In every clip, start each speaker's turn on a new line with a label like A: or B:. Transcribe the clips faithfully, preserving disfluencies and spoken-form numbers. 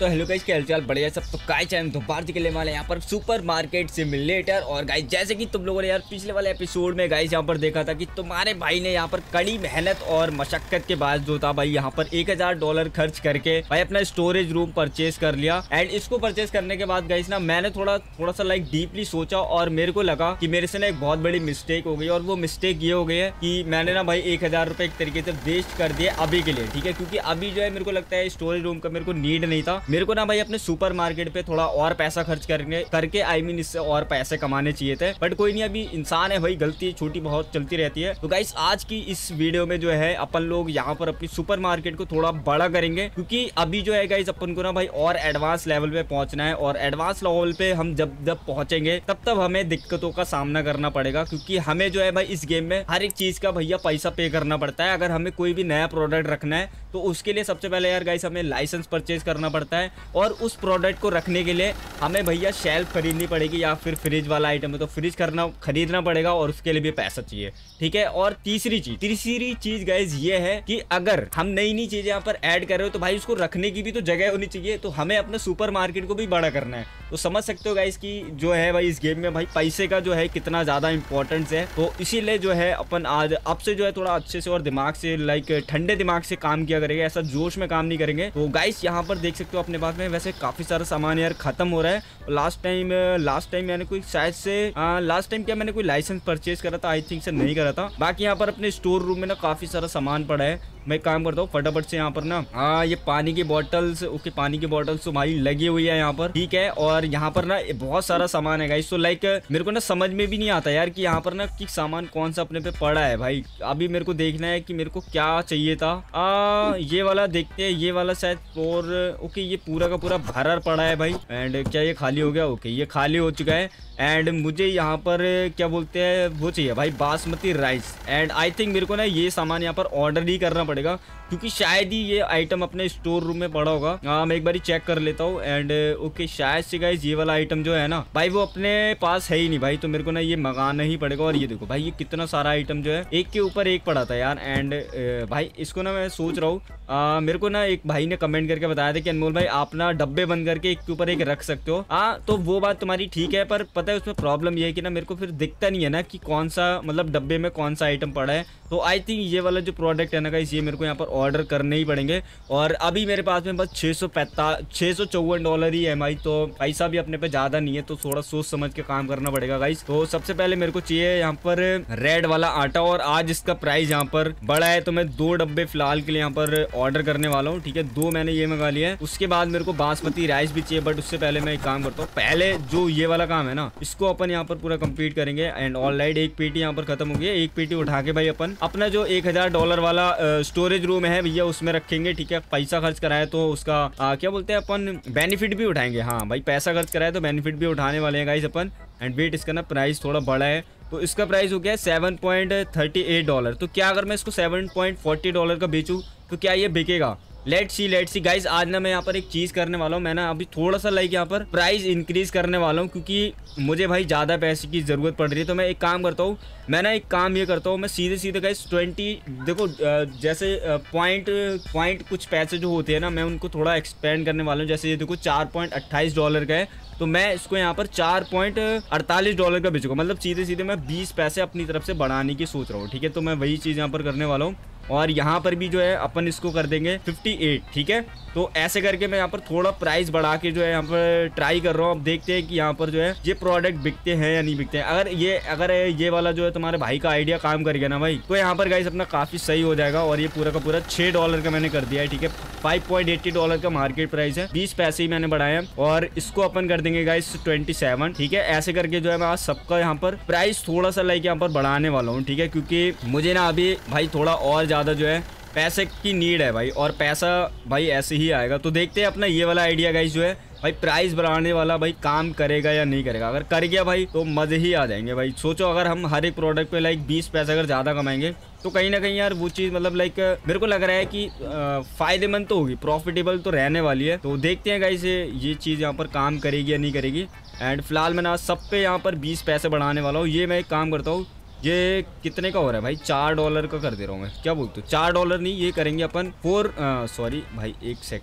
A: तो hello guys, क्या हालचाल, बढ़िया सब। तो गाइस हम दोबारा के लिए वाले यहाँ पर सुपर मार्केट सिमुलेटर। और गाइस जैसे कि तुम लोगों ने यार पिछले वाले एपिसोड में गाइस यहाँ पर देखा था कि तुम्हारे भाई ने यहाँ पर कड़ी मेहनत और मशक्कत के बाद जो था भाई यहाँ पर एक हजार डॉलर खर्च करके भाई अपना स्टोरेज रूम परचेज कर लिया। एंड इसको परचेज करने के बाद गाइस ना मैंने थोड़ा थोड़ा सा लाइक डीपली सोचा और मेरे को लगा कि मेरे से ना एक बहुत बड़ी मिस्टेक हो गई। और वो मिस्टेक ये हो गई है कि मैंने ना भाई एक हजार रुपए एक तरीके से वेस्ट कर दिए अभी के लिए, ठीक है। क्योंकि अभी जो है मेरे को लगता है स्टोरेज रूम का मेरे को नीड नहीं था। मेरे को ना भाई अपने सुपर मार्केट पे थोड़ा और पैसा खर्च करने करके आई मीन इससे और पैसे कमाने चाहिए थे। बट कोई नहीं, अभी इंसान है भाई, गलती छोटी बहुत चलती रहती है। तो गाइस आज की इस वीडियो में जो है अपन लोग यहाँ पर अपनी सुपर मार्केट को थोड़ा बड़ा करेंगे। क्योंकि अभी जो है गाइस अपन को ना भाई और एडवांस लेवल पे पहुंचना है। और एडवांस लेवल पे हम जब जब पहुंचेंगे तब तब हमें दिक्कतों का सामना करना पड़ेगा। क्योंकि हमें जो है भाई इस गेम में हर एक चीज का भैया पैसा पे करना पड़ता है। अगर हमें कोई भी नया प्रोडक्ट रखना है तो उसके लिए सबसे पहले यार गाइस हमें लाइसेंस परचेज करना पड़ता है। और उस प्रोडक्ट को रखने के लिए हमें भैया शेल्फ खरीदनी पड़ेगी या फिर फ्रिज वाला आइटम है तो फ्रिज करना खरीदना पड़ेगा और उसके लिए भी पैसा चाहिए, ठीक है। और तीसरी चीज तीसरी चीज गाइस ये है कि अगर हम नई नई चीजें यहाँ पर ऐड कर रहे हो तो भाई उसको रखने की भी तो जगह होनी चाहिए। तो हमें अपने सुपर मार्केट को भी बड़ा करना है। तो समझ सकते हो गाइस कि जो है भाई इस गेम में भाई पैसे का जो है कितना ज्यादा इंपॉर्टेंस है। तो इसीलिए जो है अपन आज अब से जो है थोड़ा अच्छे से और दिमाग से लाइक ठंडे दिमाग से काम किया करेंगे, ऐसा जोश में काम नहीं करेंगे। तो गाइस यहाँ पर देख सकते हो अपने पास में वैसे काफी सारा सामान यार खत्म हो रहा है। लास्ट टाइम लास्ट टाइम मैंने कोई शायद से लास्ट टाइम क्या मैंने कोई लाइसेंस परचेज करा था, आई थिंक से नहीं करा था। बाकी यहाँ पर अपने स्टोर रूम में ना काफी सारा सामान पड़ा है। मैं काम करता हूँ फटाफट से यहाँ पर ना हाँ ये पानी की बॉटल्स, ओके पानी की बॉटल्स तो भाई लगी हुई है यहाँ पर, ठीक है। और यहाँ पर ना बहुत सारा सामान है गाइस। तो लाइक मेरे को ना समझ में भी नहीं आता यार कि यहाँ पर ना कि सामान कौन सा अपने पे पड़ा है भाई। अभी मेरे को देखना है कि मेरे को क्या चाहिए था। आ, ये वाला देखते हैं, ये वाला शायद। और ओके ये पूरा का पूरा भरा पड़ा है भाई। एंड क्या ये खाली हो गया? ओके ये खाली हो चुका है। एंड मुझे यहाँ पर क्या बोलते हैं वो चाहिए भाई basmati rice. And I think मेरे को ना ये सामान यहाँ पर ऑर्डर ही करना पड़ेगा क्योंकि शायद ही ये आइटम अपने स्टोर रूम में पड़ा होगा। आ, मैं एक बार चेक कर लेता हूँ। एंड ओके शायद से गाइस ये वाला आइटम जो है ना भाई वो अपने पास है ही नहीं भाई। तो मेरे को ना ये मंगाना ही पड़ेगा। और ये देखो भाई ये कितना सारा आइटम जो है एक के ऊपर एक पड़ा था यार। एंड भाई इसको ना मैं सोच रहा हूँ, मेरे को ना एक भाई ने कमेंट करके बताया था कि अनमोल भाई आप ना डब्बे बंद करके एक के ऊपर एक रख सकते हो। हाँ तो वो बात तुम्हारी ठीक है, पर पता है उसमें प्रॉब्लम ये है कि ना मेरे को फिर दिखता नहीं है ना कि कौन सा मतलब डब्बे में कौन सा आइटम पड़ा है। तो आई थिंक ये वाला जो प्रोडक्ट है ना गाइस ये मेरे को यहाँ पर ऑर्डर करने ही पड़ेंगे। और अभी मेरे पास में बस छह सौ पैंतालीस छह सौ चौवन डॉलर ही है भाई। तो पैसा भी अपने पे ज्यादा नहीं है, तो थोड़ा सोच समझ के काम करना पड़ेगा गाइस। तो सबसे पहले मेरे को चाहिए यहाँ पर रेड वाला आटा। और आज इसका प्राइस यहाँ पर बड़ा है तो मैं दो डब्बे फिलहाल के लिए यहाँ पर ऑर्डर करने वाला हूँ, ठीक है। दो मैंने ये मंगा लिया है। उसके बाद मेरे को बासमती राइस भी चाहिए। बट उससे पहले मैं एक काम करता हूँ, पहले जो ये वाला काम है ना इसको अपन यहाँ पर पूरा कंप्लीट करेंगे। एंड ऑलराइट एक पेटी यहाँ पर खत्म हो गई है। एक पेटी उठा के भाई अपन अपना जो एक हजार डॉलर वाला स्टोरेज रूम है भैया उसमें रखेंगे, ठीक है। पैसा खर्च कराए तो उसका आ, क्या बोलते हैं अपन बेनिफिट भी उठाएंगे। हाँ भाई पैसा खर्च कराए तो बेनिफिट भी उठाने वाले हैं गाइस अपन। एंड वेट इसका ना प्राइस थोड़ा बड़ा है तो इसका प्राइस हो गया seven point thirty eight dollar. तो क्या अगर मैं इसको सेवन पॉइंट फोर्टी डॉलर का बेचूं तो क्या ये बिकेगा? Let's see let's see guys. आज ना मैं यहाँ पर एक चीज करने वाला हूँ। मैं ना अभी थोड़ा सा लाइक यहाँ पर प्राइस इंक्रीज करने वाला हूँ क्योंकि मुझे भाई ज्यादा पैसे की जरूरत पड़ रही है। तो मैं एक काम करता हूँ, मैं ना एक काम ये करता हूँ, मैं सीधे सीधे गाइस ट्वेंटी देखो जैसे पॉइंट पॉइंट कुछ पैसे जो होते हैं ना मैं उनको थोड़ा एक्सपेंड करने वाला हूँ। जैसे ये देखो चार पॉइंट अट्ठाईस डॉलर का है तो मैं इसको यहाँ पर चार पॉइंट अड़तालीस डॉलर का बेचूंगा। मतलब सीधे सीधे मैं बीस पैसे अपनी तरफ से बढ़ाने की सोच रहा हूँ, ठीक है। तो मैं वही चीज यहाँ पर करने वाला हूँ। और यहाँ पर भी जो है अपन इसको कर देंगे अट्ठावन, ठीक है। तो ऐसे करके मैं यहाँ पर थोड़ा प्राइस बढ़ा के जो है यहाँ पर ट्राई कर रहा हूँ। अब देखते हैं कि यहाँ पर जो है ये प्रोडक्ट बिकते हैं या नहीं बिकते हैं। अगर ये अगर ये वाला जो है तुम्हारे भाई का आइडिया काम कर गया ना भाई तो यहाँ पर गाइस अपना काफी सही हो जाएगा। और ये पूरा का पूरा छह डॉलर का मैंने कर दिया है, ठीक है। फाइव पॉइंट एट्टी डॉलर का मार्केट प्राइस है, बीस पैसे ही मैंने बढ़ाए हैं। और इसको अपन कर देंगे गाइस ट्वेंटी सेवन, ठीक है। ऐसे करके जो है मैं आज सबका यहाँ पर प्राइस थोड़ा सा लाइक यहाँ पर बढ़ाने वाला हूँ, ठीक है। क्योंकि मुझे ना अभी भाई थोड़ा और ज्यादा जो है पैसे की नीड है भाई। और पैसा भाई ऐसे ही आएगा। तो देखते हैं अपना ये वाला आइडिया गाइस जो है भाई प्राइस बढ़ाने वाला भाई काम करेगा या नहीं करेगा। अगर कर गया भाई तो मजे ही आ जाएंगे भाई। सोचो अगर हम हर एक प्रोडक्ट पे लाइक बीस पैसे अगर ज्यादा कमाएंगे तो कहीं ना कहीं यार वो चीज मतलब लाइक मेरे को लग रहा है कि फायदेमंद तो होगी, प्रॉफिटेबल तो रहने वाली है। तो देखते हैं गाइस ये चीज यहाँ पर काम करेगी या नहीं करेगी। एंड फिलहाल मैं ना सब पे यहाँ पर बीस पैसे बढ़ाने वाला हूँ। ये मैं एक काम करता हूँ, ये कितने का हो रहा है भाई? चार डॉलर का कर दे रहा हूँ मैं, क्या बोलते हो? चार डॉलर नहीं, ये करेंगे अपन फोर सॉरी भाई एक सेकेंड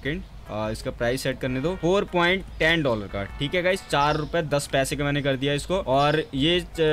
A: आ, इसका प्राइस सेट करने दो फोर पॉइंट टेन डॉलर का, ठीक है गाइस, चार रुपए दस पैसे का मैंने कर दिया इसको। और ये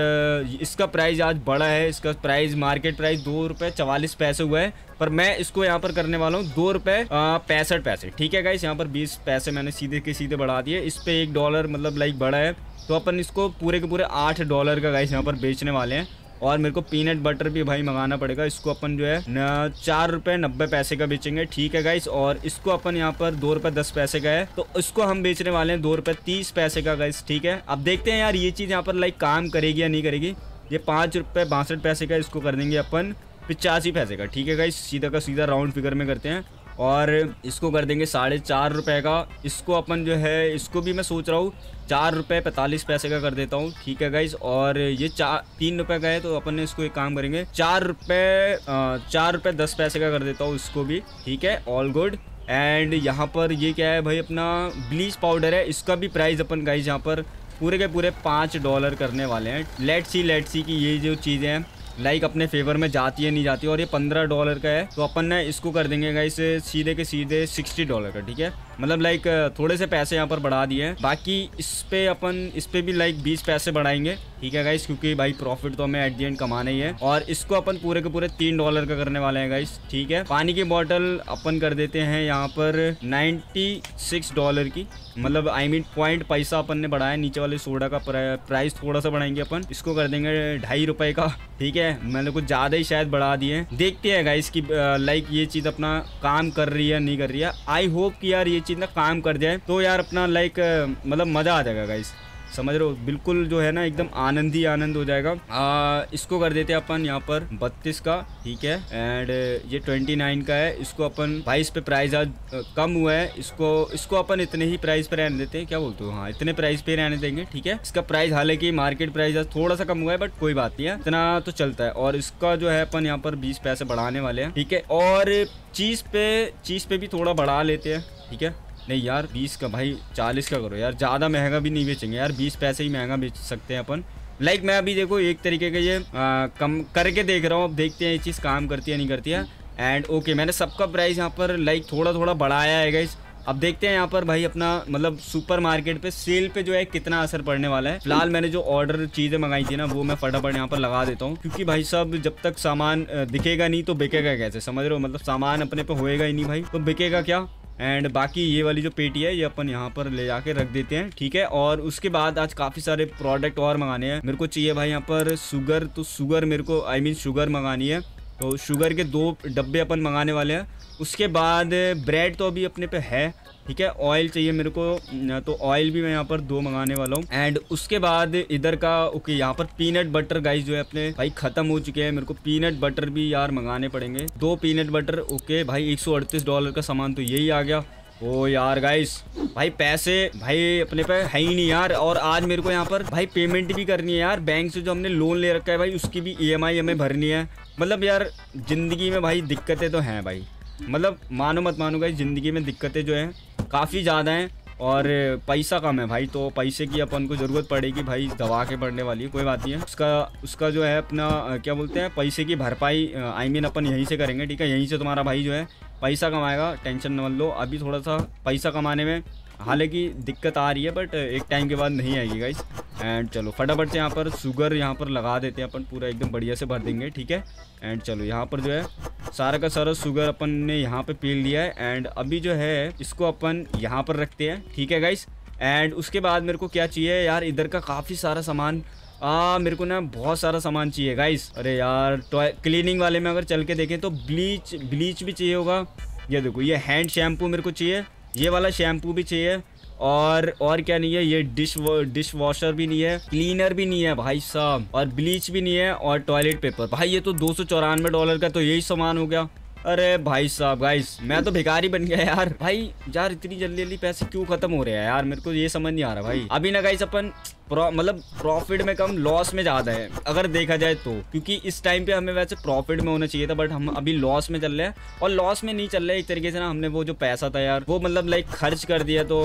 A: इसका प्राइस आज बड़ा है, इसका प्राइस मार्केट प्राइस दो रुपए चवालीस पैसे हुआ है, पर मैं इसको यहाँ पर करने वाला हूँ दो रुपए पैंसठ पैसे, ठीक है गाइस। यहाँ पर बीस पैसे मैंने सीधे के सीधे बढ़ा दिए, इस पे एक डॉलर मतलब लाइक बड़ा है, तो अपन इसको पूरे के पूरे आठ डॉलर का गाइस यहाँ पर बेचने वाले हैं। और मेरे को पीनट बटर भी भाई मंगाना पड़ेगा, इसको अपन जो है न चार रुपए नब्बे पैसे का बेचेंगे, ठीक है गाइस। और इसको अपन यहाँ पर दो रुपए दस पैसे का है, तो इसको हम बेचने वाले हैं दो रुपए तीस पैसे का गाइस, ठीक है। अब देखते हैं यार ये चीज़ यहाँ पर लाइक काम करेगी या नहीं करेगी। ये पाँच रुपये बासठ पैसे का, इसको कर देंगे अपन पचासी पैसे का, ठीक है गाइस, सीधा का सीधा राउंड फिगर में करते हैं। और इसको कर देंगे साढ़े चार रुपये का, इसको अपन जो है इसको भी मैं सोच रहा हूँ चार रुपये पैंतालीस पैसे का कर देता हूँ, ठीक है गाइस। और ये चार तीन रुपये का है, तो अपन ने इसको एक काम करेंगे चार रुपये चार रुपये दस पैसे का कर देता हूँ इसको भी, ठीक है, ऑल गुड। एंड यहाँ पर ये क्या है भाई, अपना ब्लीच पाउडर है, इसका भी प्राइस अपन गाइस यहाँ पर पूरे के पूरे पाँच डॉलर करने वाले हैं। लेट्स सी लेट्स सी कि ये जो चीज़ें हैं लाइक अपने फेवर में जाती है नहीं जाती। और ये पंद्रह डॉलर का है, तो अपन ने इसको कर देंगे गाइस सीधे के सीधे सिक्सटी डॉलर का, ठीक है। मतलब लाइक थोड़े से पैसे यहाँ पर बढ़ा दिए हैं, बाकी इस पे अपन इस पे भी लाइक बीस पैसे बढ़ाएंगे, ठीक है गाइस, क्योंकि भाई प्रॉफिट तो हमें एट दी एंड कमाना ही है। और इसको अपन पूरे के पूरे तीन डॉलर का करने वाले हैं गाइस, ठीक है। पानी की बोतल अपन कर देते हैं यहाँ पर नाइन्टी सिक्स डॉलर की, मतलब आई मीन पॉइंट पैसा अपन ने बढ़ाया। नीचे वाले सोडा का प्राइस थोड़ा सा बढ़ाएंगे अपन, इसको कर देंगे ढाई रुपए का, ठीक है। मैंने कुछ ज़्यादा ही शायद बढ़ा दिए, देखते हैं गाइस कि लाइक ये चीज़ अपना काम कर रही है नहीं कर रही है। आई होप कि यार ये चीज़ ना काम कर जाए, तो यार अपना लाइक मतलब मज़ा आ जाएगा गाइस, समझ रहे हो, बिल्कुल जो है ना एकदम आनंद ही आनंद हो जाएगा। आ, इसको कर देते हैं अपन यहाँ पर बत्तीस का, ठीक है। एंड ये ट्वेंटी नाइन का है, इसको अपन भाई इस पे प्राइस आज कम हुआ है, इसको इसको अपन इतने ही प्राइस पे रहने देते हैं, क्या बोलते हो, हाँ इतने प्राइस पे रहने देंगे, ठीक है। इसका प्राइस हालांकि मार्केट प्राइस आज थोड़ा सा कम हुआ है, बट कोई बात नहीं है, इतना तो चलता है। और इसका जो है अपन यहाँ पर बीस पैसे बढ़ाने वाले हैं, ठीक है। और चीज़ पे चीज़ पे भी थोड़ा बढ़ा लेते हैं, ठीक है। नहीं यार बीस का भाई चालीस का करो यार, ज़्यादा महंगा भी नहीं बेचेंगे यार, बीस पैसे ही महंगा बेच सकते हैं अपन। लाइक मैं अभी देखो एक तरीके का ये आ, कम करके देख रहा हूँ, अब देखते हैं ये चीज़ काम करती है नहीं करती है। एंड ओके मैंने सबका प्राइस यहाँ पर लाइक थोड़ा थोड़ा बढ़ाया है गाइस। अब देखते हैं यहाँ पर भाई अपना मतलब सुपर मार्केट पे सेल पे जो है कितना असर पड़ने वाला है। फिलहाल मैंने जो ऑर्डर चीज़ें मंगाई थी ना वो मैं फटाफट यहाँ पर लगा देता हूँ, क्योंकि भाई साहब जब तक सामान दिखेगा नहीं तो बिकेगा कैसे, समझ रहे हो, मतलब सामान अपने पे होएगा ही नहीं भाई तो बिकेगा क्या। एंड बाकी ये वाली जो पेटी है ये अपन यहाँ पर ले जाके रख देते हैं, ठीक है। और उसके बाद आज काफ़ी सारे प्रोडक्ट और मंगाने हैं मेरे को, चाहिए भाई यहाँ पर शुगर, तो शुगर मेरे को आई मीन शुगर मंगानी है, तो शुगर के दो डब्बे अपन मंगाने वाले हैं। उसके बाद ब्रेड तो अभी अपने पे है, ठीक है। ऑयल चाहिए मेरे को, तो ऑयल भी मैं यहाँ पर दो मंगाने वाला हूँ। एंड उसके बाद इधर का ओके यहाँ पर पीनट बटर गाइस जो है अपने भाई खत्म हो चुके हैं, मेरे को पीनट बटर भी यार मंगाने पड़ेंगे, दो पीनट बटर। ओके भाई एक सौ अड़तीस डॉलर का सामान तो यही आ गया। ओ यार गाइस भाई पैसे भाई अपने पे है ही नहीं यार। और आज मेरे को यहाँ पर भाई पेमेंट भी करनी है यार, बैंक से जो हमने लोन ले रखा है भाई उसकी भी ई एम आई हमें भरनी है। मतलब यार जिंदगी में भाई दिक्कतें तो हैं भाई, मतलब मानो मत मानो गाइस ज़िंदगी में दिक्कतें जो हैं काफ़ी ज़्यादा हैं और पैसा कम है भाई, तो पैसे की अपन को ज़रूरत पड़ेगी भाई, दवा के पड़ने वाली है, कोई बात नहीं है। उसका उसका जो है अपना क्या बोलते हैं पैसे की भरपाई आई मीन अपन यहीं से करेंगे, ठीक है। यहीं से तुम्हारा भाई जो है पैसा कमाएगा, टेंशन न लो। अभी थोड़ा सा पैसा कमाने में हालांकि दिक्कत आ रही है बट एक टाइम के बाद नहीं आएगी गाइस। एंड चलो फटाफट से यहाँ पर शुगर यहाँ पर लगा देते हैं अपन, पूरा एकदम बढ़िया से भर देंगे, ठीक है। एंड चलो यहाँ पर जो है सारा का सारा शुगर अपन ने यहाँ पे पी लिया है। एंड अभी जो है इसको अपन यहाँ पर रखते हैं, ठीक है गाइस। एंड उसके बाद मेरे को क्या चाहिए यार, इधर का काफ़ी सारा सामान आ मेरे को ना बहुत सारा सामान चाहिए गाइस। अरे यार क्लीनिंग वाले में अगर चल के देखें तो ब्लीच ब्लीच भी चाहिए होगा। ये देखो ये हैंड शैम्पू मेरे को चाहिए, ये वाला शैम्पू भी चाहिए, और और क्या नहीं है, ये डिश डिश वॉशर भी नहीं है, क्लीनर भी नहीं है भाई साहब, और ब्लीच भी नहीं है, और टॉयलेट पेपर। भाई ये तो दो सौ चौरानवे डॉलर का तो यही सामान हो गया। अरे भाई साहब गाइस मैं तो भिखारी बन गया यार। भाई यार इतनी जल्दी जल्दी पैसे क्यों खत्म हो रहे हैं यार, मेरे को ये समझ नहीं आ रहा भाई। अभी ना गाइस अपन प्रो, मतलब प्रॉफिट में कम लॉस में ज़्यादा है अगर देखा जाए तो, क्योंकि इस टाइम पे हमें वैसे प्रॉफिट में होना चाहिए था बट हम अभी लॉस में चल रहे हैं। और लॉस में नहीं चल रहे एक तरीके से ना, हमने वो जो पैसा था यार वो मतलब लाइक खर्च कर दिया, तो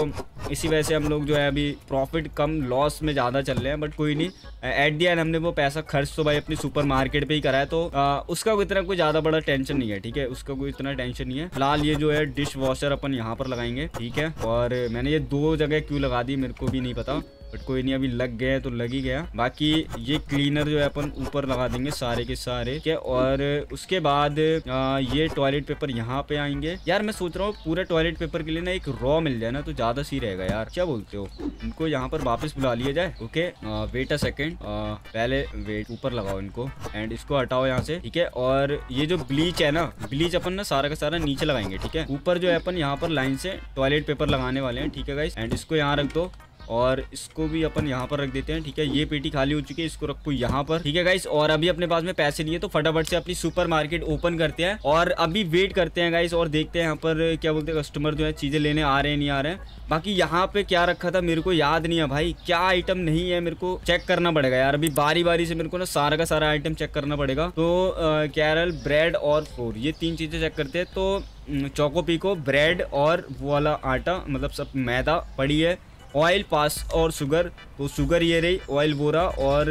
A: इसी वजह से हम लोग जो है अभी प्रॉफिट कम लॉस में ज़्यादा चल रहे हैं, बट कोई नहीं, एट दी एंड हमने वो पैसा खर्च तो भाई अपनी सुपर मार्केट पे ही करा है, तो आ, उसका कोई इतना कोई ज़्यादा बड़ा टेंशन नहीं है, ठीक है, उसका कोई इतना टेंशन नहीं है। फिलहाल ये जो है डिश वॉशर अपन यहाँ पर लगाएंगे, ठीक है, और मैंने ये दो जगह क्यों लगा दी मेरे को भी नहीं पता, बट कोई नहीं, अभी लग गया तो लग ही गया। बाकी ये क्लीनर जो है अपन ऊपर लगा देंगे सारे के सारे, ठीक है, और उसके बाद आ, ये टॉयलेट पेपर यहाँ पे आएंगे। यार मैं सोच रहा हूँ पूरे टॉयलेट पेपर के लिए ना एक रॉ मिल जाए ना तो ज्यादा सही रहेगा यार, क्या बोलते हो? इनको यहाँ पर वापस बुला लिया जाए। ओके वेट अ सेकेंड, पहले वेट ऊपर लगाओ इनको एंड इसको हटाओ यहाँ से, ठीक है, और ये जो ब्लीच है ना, ब्लीच अपन ना सारा का सारा नीचे लगाएंगे, ठीक है, ऊपर जो है अपन यहाँ पर लाइन से टॉयलेट पेपर लगाने वाले हैं, ठीक है गाइस, एंड इसको यहाँ रख दो और इसको भी अपन यहाँ पर रख देते हैं, ठीक है, ये पेटी खाली हो चुकी है, इसको रखो यहाँ पर, ठीक है गाइस। और अभी अपने पास में पैसे नहीं है तो फटाफट से अपनी सुपर मार्केट ओपन करते हैं और अभी वेट करते हैं गाइस और देखते हैं यहाँ पर क्या बोलते हैं कस्टमर जो है चीजें लेने आ रहे हैं नहीं आ रहे हैं। बाकी यहाँ पे क्या रखा था मेरे को याद नहीं है भाई, क्या आइटम नहीं है मेरे को चेक करना पड़ेगा यार, अभी बारी बारी से मेरे को ना सारा का सारा आइटम चेक करना पड़ेगा। तो कैरल, ब्रेड और फ्लोर, ये तीन चीजें चेक करते हैं। तो चोको पिको, ब्रेड और वो वाला आटा, मतलब सब मैदा पड़ी है, ऑयल, पास और शुगर, तो शुगर ये रही, ऑयल बोरा, और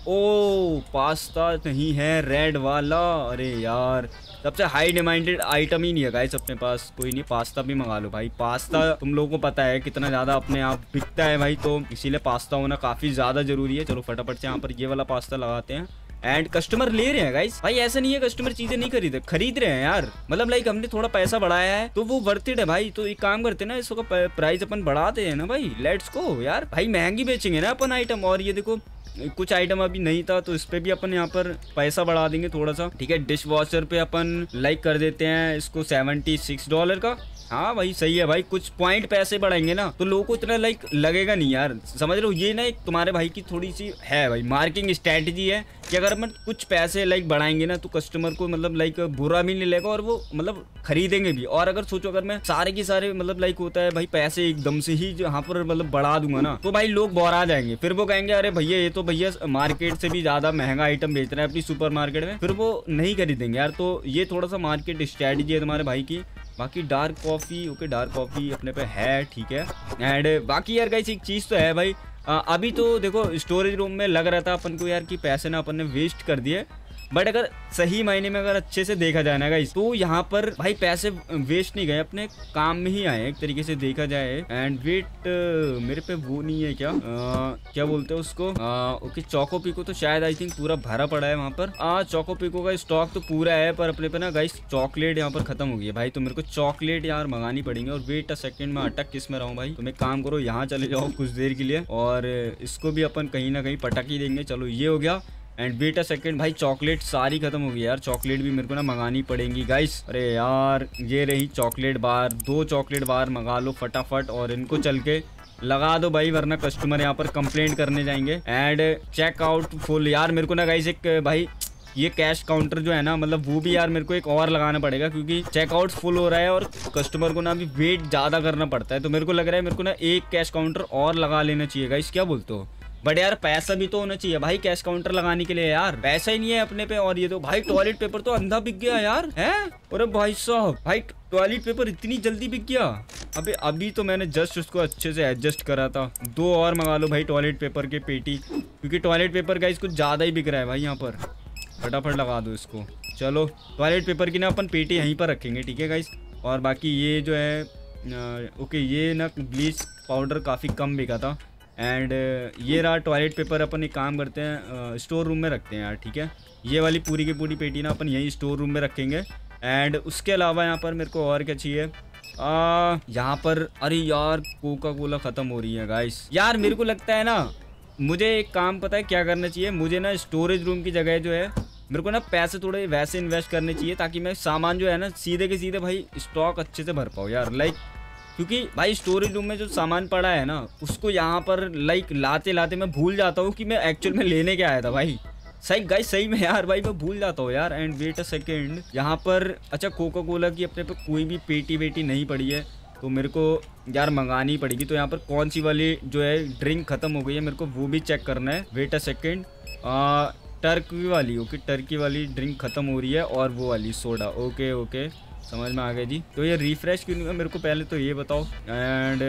A: ओ पास्ता नहीं है रेड वाला, अरे यार सबसे हाई डिमांडेड आइटम ही नहीं है गाइस अपने पास। कोई नहीं, पास्ता भी मंगा लो भाई, पास्ता तुम लोगों को पता है कितना ज्यादा अपने आप बिकता है भाई, तो इसीलिए पास्ता होना काफी ज्यादा जरूरी है। चलो फटाफट से यहाँ पर ये वाला पास्ता लगाते हैं एंड कस्टमर ले रहे हैं गाइस, भाई ऐसा नहीं है कस्टमर चीजें नहीं खरीदे, खरीद रहे हैं यार, मतलब लाइक हमने थोड़ा पैसा बढ़ाया है तो वो वर्थ इट है भाई। तो एक काम करते हैं ना, इसका प्राइस अपन बढ़ाते हैं ना भाई, लेट्स गो यार, भाई महंगी बेचेंगे ना अपन आइटम। और ये देखो कुछ आइटम अभी नहीं था तो इस पे भी अपन यहाँ पर पैसा बढ़ा देंगे थोड़ा सा, ठीक है। डिश वॉशर पे अपन लाइक कर देते हैं इसको सेवेंटी सिक्स डॉलर का, हाँ भाई सही है भाई, कुछ पॉइंट पैसे बढ़ाएंगे ना तो लोगों को इतना लाइक लगेगा नहीं यार, समझ रहे हो। ये ना एक तुम्हारे भाई की थोड़ी सी है भाई मार्केटिंग स्ट्रेटजी है कि अगर अपन कुछ पैसे लाइक बढ़ाएंगे ना तो कस्टमर को मतलब लाइक बुरा भी नहीं लगेगा और वो मतलब खरीदेंगे भी। और अगर सोचो अगर मैं सारे के सारे मतलब लाइक होता है भाई पैसे एकदम से ही यहाँ पर मतलब बढ़ा दूंगा ना तो भाई लोग बोरा जाएंगे, फिर वो कहेंगे अरे भैया ये तो भैया मार्केट से भी ज्यादा महंगा आइटम बेच रहा है अपनी सुपर मार्केट में, फिर वो नहीं खरीदेंगे यार। तो ये थोड़ा सा मार्केट स्ट्रेटजी है तुम्हारे भाई की। बाकी dark coffee, okay dark coffee अपने पे है, ठीक है। एंड बाकी यार गाइस एक चीज तो है भाई, आ, अभी तो देखो स्टोरेज रूम में लग रहा था अपन को यार कि पैसे ना अपन ने वेस्ट कर दिए, बट अगर सही मायने में अगर अच्छे से देखा जाए ना गाइस तो यहाँ पर भाई पैसे वेस्ट नहीं गए, अपने काम में ही आए एक तरीके से देखा जाए। एंड वेट मेरे पे वो नहीं है क्या, आ, क्या बोलते हैं उसको, आ, ओके चोको पिको तो शायद आई थिंक पूरा भरा पड़ा है वहाँ पर। आ चोको पिको का स्टॉक तो पूरा है पर अपने पे ना गाइस चॉकलेट यहाँ पर खत्म हो गई है भाई, तो मेरे को चॉकलेट यार मंगानी पड़ेंगे। और वेट अ सेकंड में अटक किस में रहा हूँ भाई, तुम एक काम करो यहाँ चले जाओ कुछ देर के लिए और इसको भी अपन कहीं ना कहीं पटक ही देंगे। चलो ये हो गया। एंड वेट अ सेकंड भाई चॉकलेट सारी खत्म हो गई यार, चॉकलेट भी मेरे को ना मंगानी पड़ेंगी गाइस। अरे यार ये रही चॉकलेट बार, दो चॉकलेट बार मंगा लो फटाफट और इनको चल के लगा दो भाई, वरना कस्टमर यहाँ पर कंप्लेंट करने जाएंगे। एंड चेकआउट फुल, यार मेरे को ना गाइस एक भाई ये कैश काउंटर जो है ना मतलब वो भी यार मेरे को एक और लगाना पड़ेगा क्योंकि चेकआउट फुल हो रहा है और कस्टमर को ना अभी वेट ज्यादा करना पड़ता है। तो मेरे को लग रहा है मेरे को ना एक कैश काउंटर और लगा लेना चाहिए गाइस, क्या बोलते हो? बट यार पैसा भी तो होना चाहिए भाई कैश काउंटर लगाने के लिए, यार पैसा ही नहीं है अपने पे। और ये तो भाई टॉयलेट पेपर तो अंधा बिक गया यार, है? अरे भाई साहब भाई टॉयलेट पेपर इतनी जल्दी बिक गया, अबे अभी तो मैंने जस्ट उसको अच्छे से एडजस्ट करा था। दो और मंगा लो भाई टॉयलेट पेपर के पेटी, क्योंकि टॉयलेट पेपर गाइस कुछ ज्यादा ही बिक रहा है भाई यहाँ पर, फटाफट लगा दो इसको। चलो टॉयलेट पेपर की ना अपन पेटी यहीं पर रखेंगे, ठीक है गाइस। और बाकी ये जो है आ, ओके ये ना ब्लीच पाउडर काफ़ी कम बिका था। एंड ये रहा टॉयलेट पेपर, अपन एक काम करते हैं स्टोर रूम में रखते हैं यार, ठीक है। ये वाली पूरी की पूरी पेटी ना अपन यहीं स्टोर रूम में रखेंगे। एंड उसके अलावा यहाँ पर मेरे को और क्या चाहिए, यहाँ पर अरे यार कोका कोला ख़त्म हो रही है गाइस। यार मेरे को लगता है ना मुझे एक काम पता है क्या करना चाहिए, मुझे ना स्टोरेज रूम की जगह जो है मेरे को ना पैसे थोड़े वैसे इन्वेस्ट करने चाहिए ताकि मैं सामान जो है ना सीधे के सीधे भाई स्टॉक अच्छे से भर पाऊँ यार। लाइक क्योंकि भाई स्टोरेज रूम में जो सामान पड़ा है ना उसको यहाँ पर लाइक लाते लाते मैं भूल जाता हूँ कि मैं एक्चुअल में लेने क्या आया था भाई। सही गाइस सही में यार भाई मैं भूल जाता हूँ यार। एंड वेट अ सेकेंड, यहाँ पर अच्छा कोका कोला की अपने पे कोई भी पेटी वेटी नहीं पड़ी है तो मेरे को यार मंगानी पड़ेगी। तो यहाँ पर कौन सी वाली जो है ड्रिंक खत्म हो गई है मेरे को वो भी चेक करना है। वेट अ सेकेंड, टर्की वाली, ओके टर्की वाली ड्रिंक खत्म हो रही है और वो वाली सोडा, ओके ओके समझ में आ गया जी। तो ये रिफ्रेश क्यों नहीं हुआ मेरे को पहले तो ये बताओ। एंड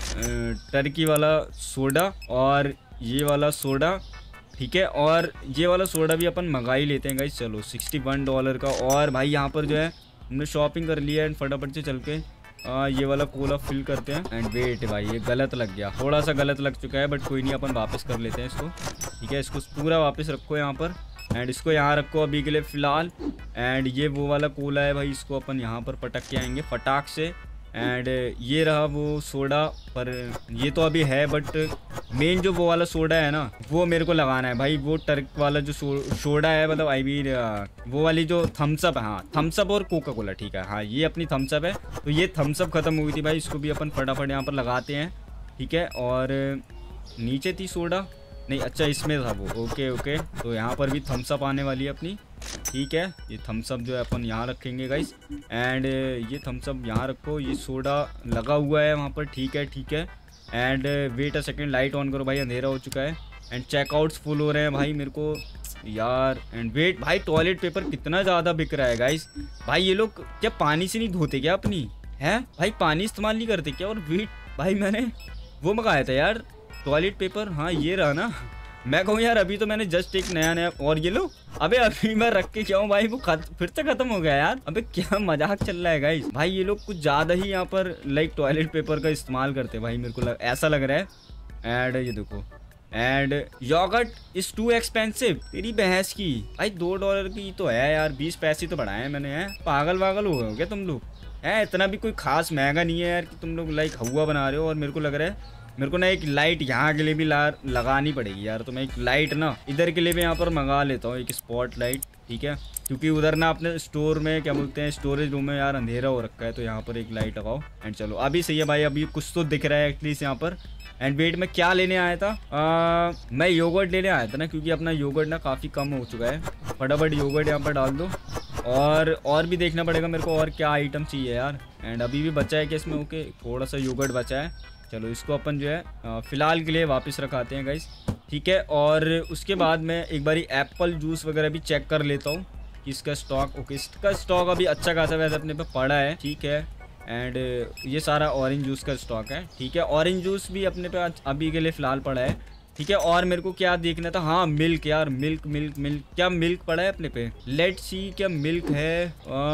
A: टर्की वाला सोडा और ये वाला सोडा, ठीक है, और ये वाला सोडा भी अपन मंगा ही लेते हैं गाइस। चलो सिक्सटी वन डॉलर का। और भाई यहाँ पर जो है हमने शॉपिंग कर लिया एंड फटाफट से चल के आ, ये वाला कोला फिल करते हैं। एंड वेट भाई ये गलत लग गया, थोड़ा सा गलत लग चुका है, बट कोई नहीं, अपन वापस कर लेते हैं इसको, ठीक है। इसको पूरा वापस रखो यहाँ पर एंड इसको यहाँ रखो अभी के लिए फ़िलहाल। एंड ये वो वाला कोला है भाई, इसको अपन यहाँ पर पटक के आएंगे फटाक से। एंड ये रहा वो सोडा, पर ये तो अभी है, बट मेन जो वो वाला सोडा है ना वो मेरे को लगाना है भाई। वो टर्क वाला जो सोडा है, मतलब आई मीन वो वाली जो थम्सअप है, हाँ थम्सअप और कोका कोला, ठीक है, हाँ ये अपनी थम्सअप है। तो ये थम्सअप ख़त्म हुई थी भाई, इसको भी अपन फटाफट यहाँ पर लगाते हैं, ठीक है। और नीचे थी सोडा, नहीं अच्छा इसमें था वो, ओके ओके। तो यहाँ पर भी थम्सअप आने वाली है अपनी, ठीक है। ये थम्सअप जो है अपन यहाँ रखेंगे गाइस। एंड ये थम्सअप यहाँ रखो, ये सोडा लगा हुआ है वहाँ पर, ठीक है ठीक है। And wait a second, light on करो भाई, अंधेरा हो चुका है। एंड चेकआउट्स फुल हो रहे हैं भाई मेरे को यार। एंड वेट भाई, टॉयलेट पेपर कितना ज़्यादा बिक रहा है गाइस। भाई ये लोग क्या पानी से नहीं धोते क्या अपनी, है भाई पानी इस्तेमाल नहीं करते क्या। और वेट भाई मैंने वो मंगाया था यार टॉयलेट पेपर, हाँ ये रहा ना। मैं कहूँ यार अभी तो मैंने जस्ट एक नया नया, और ये लो अबे अभी मैं रख के क्या हूँ भाई, वो फिर से खत्म हो गया यार। अबे क्या मजाक चल रहा है गाइस। भाई ये लोग कुछ ज़्यादा ही यहाँ पर लाइक टॉयलेट पेपर का इस्तेमाल करते हैं भाई, मेरे को लग, ऐसा लग रहा है। एंड ये देखो, and yogurt is too expensive, तेरी भैंस की भाई, दो डॉलर की तो है यार, बीस पैसे तो बढ़ाए हैं मैंने। है पागल वागल हो गए क्या तुम लोग, है इतना भी कोई खास महंगा नहीं है यार कि तुम लोग लाइक हवा बना रहे हो। और मेरे को लग रहा है मेरे को ना एक लाइट यहाँ के लिए भी ला लगानी पड़ेगी यार। तो मैं एक लाइट ना इधर के लिए भी यहाँ पर मंगा लेता हूँ, एक स्पॉट लाइट, ठीक है, क्योंकि उधर ना अपने स्टोर में क्या बोलते हैं स्टोरेज रूम में यार अंधेरा हो रखा है। तो यहाँ पर एक लाइट लगाओ। एंड चलो अभी सही है भाई, अभी कुछ तो दिख रहा है एटलीस्ट यहाँ पर। एंड वेट में क्या लेने आया था, आ, मैं योगर्ट लेने आया था ना, क्योंकि अपना योगर्ट ना काफ़ी कम हो चुका है। फटाफट योगर्ट यहाँ पर डाल दो। और और भी देखना पड़ेगा मेरे को और क्या आइटम चाहिए यार। एंड अभी भी बचा है कि इसमें, ओके थोड़ा सा योगर्ट बचा है। चलो इसको अपन जो है फ़िलहाल के लिए वापस रखाते हैं गाइस, ठीक है। और उसके बाद मैं एक बारी एप्पल जूस वगैरह भी चेक कर लेता हूँ कि इसका स्टॉक, ओके इसका स्टॉक अभी अच्छा खासा वैसे अपने पे पड़ा है, ठीक है। एंड ये सारा ऑरेंज जूस का स्टॉक है, ठीक है। ऑरेंज जूस भी अपने पे अभी के लिए फ़िलहाल पड़ा है, ठीक है। और मेरे को क्या देखना था, हाँ मिल्क यार, मिल्क मिल्क मिल्क क्या मिल्क पड़ा है अपने पे, लेट सी क्या मिल्क है।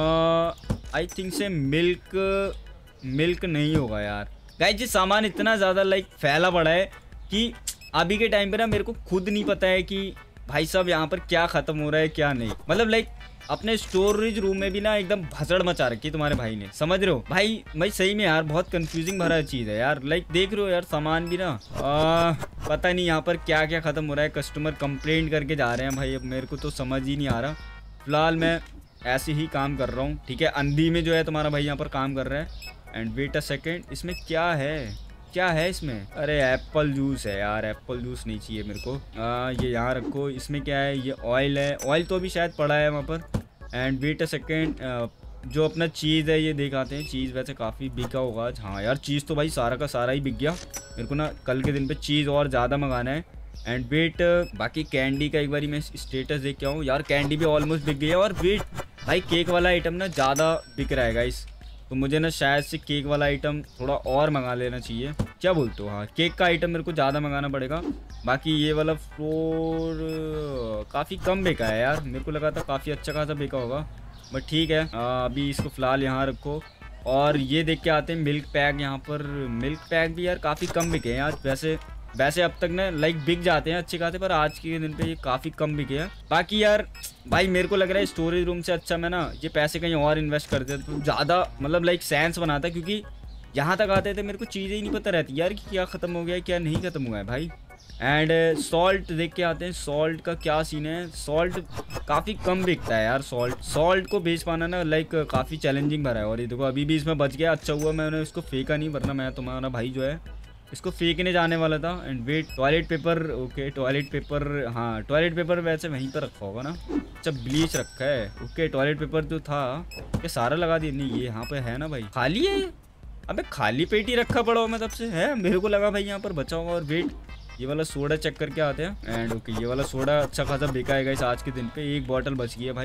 A: आई थिंक से मिल्क मिल्क नहीं होगा यार। गाइस ये सामान इतना ज़्यादा लाइक फैला पड़ा है कि अभी के टाइम पे ना मेरे को खुद नहीं पता है कि भाई साहब यहाँ पर क्या ख़त्म हो रहा है क्या नहीं। मतलब लाइक अपने स्टोरेज रूम में भी ना एकदम भसड़ मचा रखी है तुम्हारे भाई ने, समझ रहे हो भाई। भाई सही में यार बहुत कंफ्यूजिंग भरा चीज़ है यार। लाइक देख रहे हो यार सामान भी ना आ, पता नहीं यहाँ पर क्या क्या ख़त्म हो रहा है। कस्टमर कंप्लेंट करके जा रहे हैं भाई, अब मेरे को तो समझ ही नहीं आ रहा। फिलहाल मैं ऐसे ही काम कर रहा हूँ, ठीक है। अंधी में जो है तुम्हारा भाई यहाँ पर काम कर रहा है। एंड वेट अ सेकेंड, इसमें क्या है, क्या है इसमें, अरे एप्पल जूस है यार, एप्पल जूस नहीं चाहिए मेरे को। आ, ये यहाँ रखो। इसमें क्या है, ये ऑयल है, ऑयल तो अभी शायद पड़ा है वहाँ पर। एंड वेट अ सेकेंड, जो अपना चीज़ है ये दिखाते हैं। चीज़ वैसे काफ़ी बिका होगा आज, हाँ यार चीज़ तो भाई सारा का सारा ही बिक गया। मेरे को ना कल के दिन पे चीज़ और ज़्यादा मंगाना है। एंड वेट बाकी कैंडी का एक बारी मैं स्टेटस देख के आऊँ यार, कैंडी भी ऑलमोस्ट बिक गई है। और वेट भाई केक वाला आइटम ना ज़्यादा बिक रहा है गाइस, तो मुझे ना शायद से केक वाला आइटम थोड़ा और मंगा लेना चाहिए, क्या बोलते हो। हाँ केक का आइटम मेरे को ज़्यादा मंगाना पड़ेगा। बाकी ये वाला फ्लोर काफ़ी कम बिका है यार, मेरे को लगा था काफ़ी अच्छा खासा बिका होगा, बट ठीक है। आ, अभी इसको फ़िलहाल यहाँ रखो। और ये देख के आते हैं मिल्क पैक। यहाँ पर मिल्क पैक भी यार काफ़ी कम बिके हैं आज। वैसे वैसे अब तक ना लाइक बिक जाते हैं अच्छे खाते, पर आज के दिन पे ये काफ़ी कम बिके हैं। बाकी यार भाई मेरे को लग रहा है स्टोरेज रूम से अच्छा मैं ना ये पैसे कहीं और इन्वेस्ट कर देता तो ज़्यादा मतलब लाइक सेंस बनाता, क्योंकि यहाँ तक आते थे मेरे को चीज़ें ही नहीं पता रहती यार कि क्या ख़त्म हो गया क्या नहीं ख़त्म हुआ है भाई। एंड सॉल्ट देख के आते हैं, सॉल्ट का क्या सीन है। सॉल्ट काफ़ी कम बिकता है यार। सॉल्ट सॉल्ट को बेच पाना ना लाइक काफ़ी चैलेंजिंग भरा है। और ये देखो अभी भी इसमें बच गया, अच्छा हुआ मैंने इसको फेंका नहीं, वरना मैं तुम्हारा भाई जो है इसको फेंकने जाने वाला था। And wait toilet paper, okay toilet paper, हाँ टॉयलेट पेपर वैसे वहीं पर रखा होगा ना। अच्छा ब्लीच रखा है, ओके टॉयलेट पेपर जो था ये सारा लगा दिया। नहीं ये यहाँ पे है ना भाई, खाली है। अबे खाली पेट ही रखा पड़ा हो मैं तब से, है मेरे को लगा भाई यहाँ पर बचा होगा। और वेट ये वाला सोडा चेक करके आते हैं। एंड ओके ये वाला सोडा अच्छा खासा बिका है गाइस आज के दिन पे, एक बॉटल बच गई है भाई।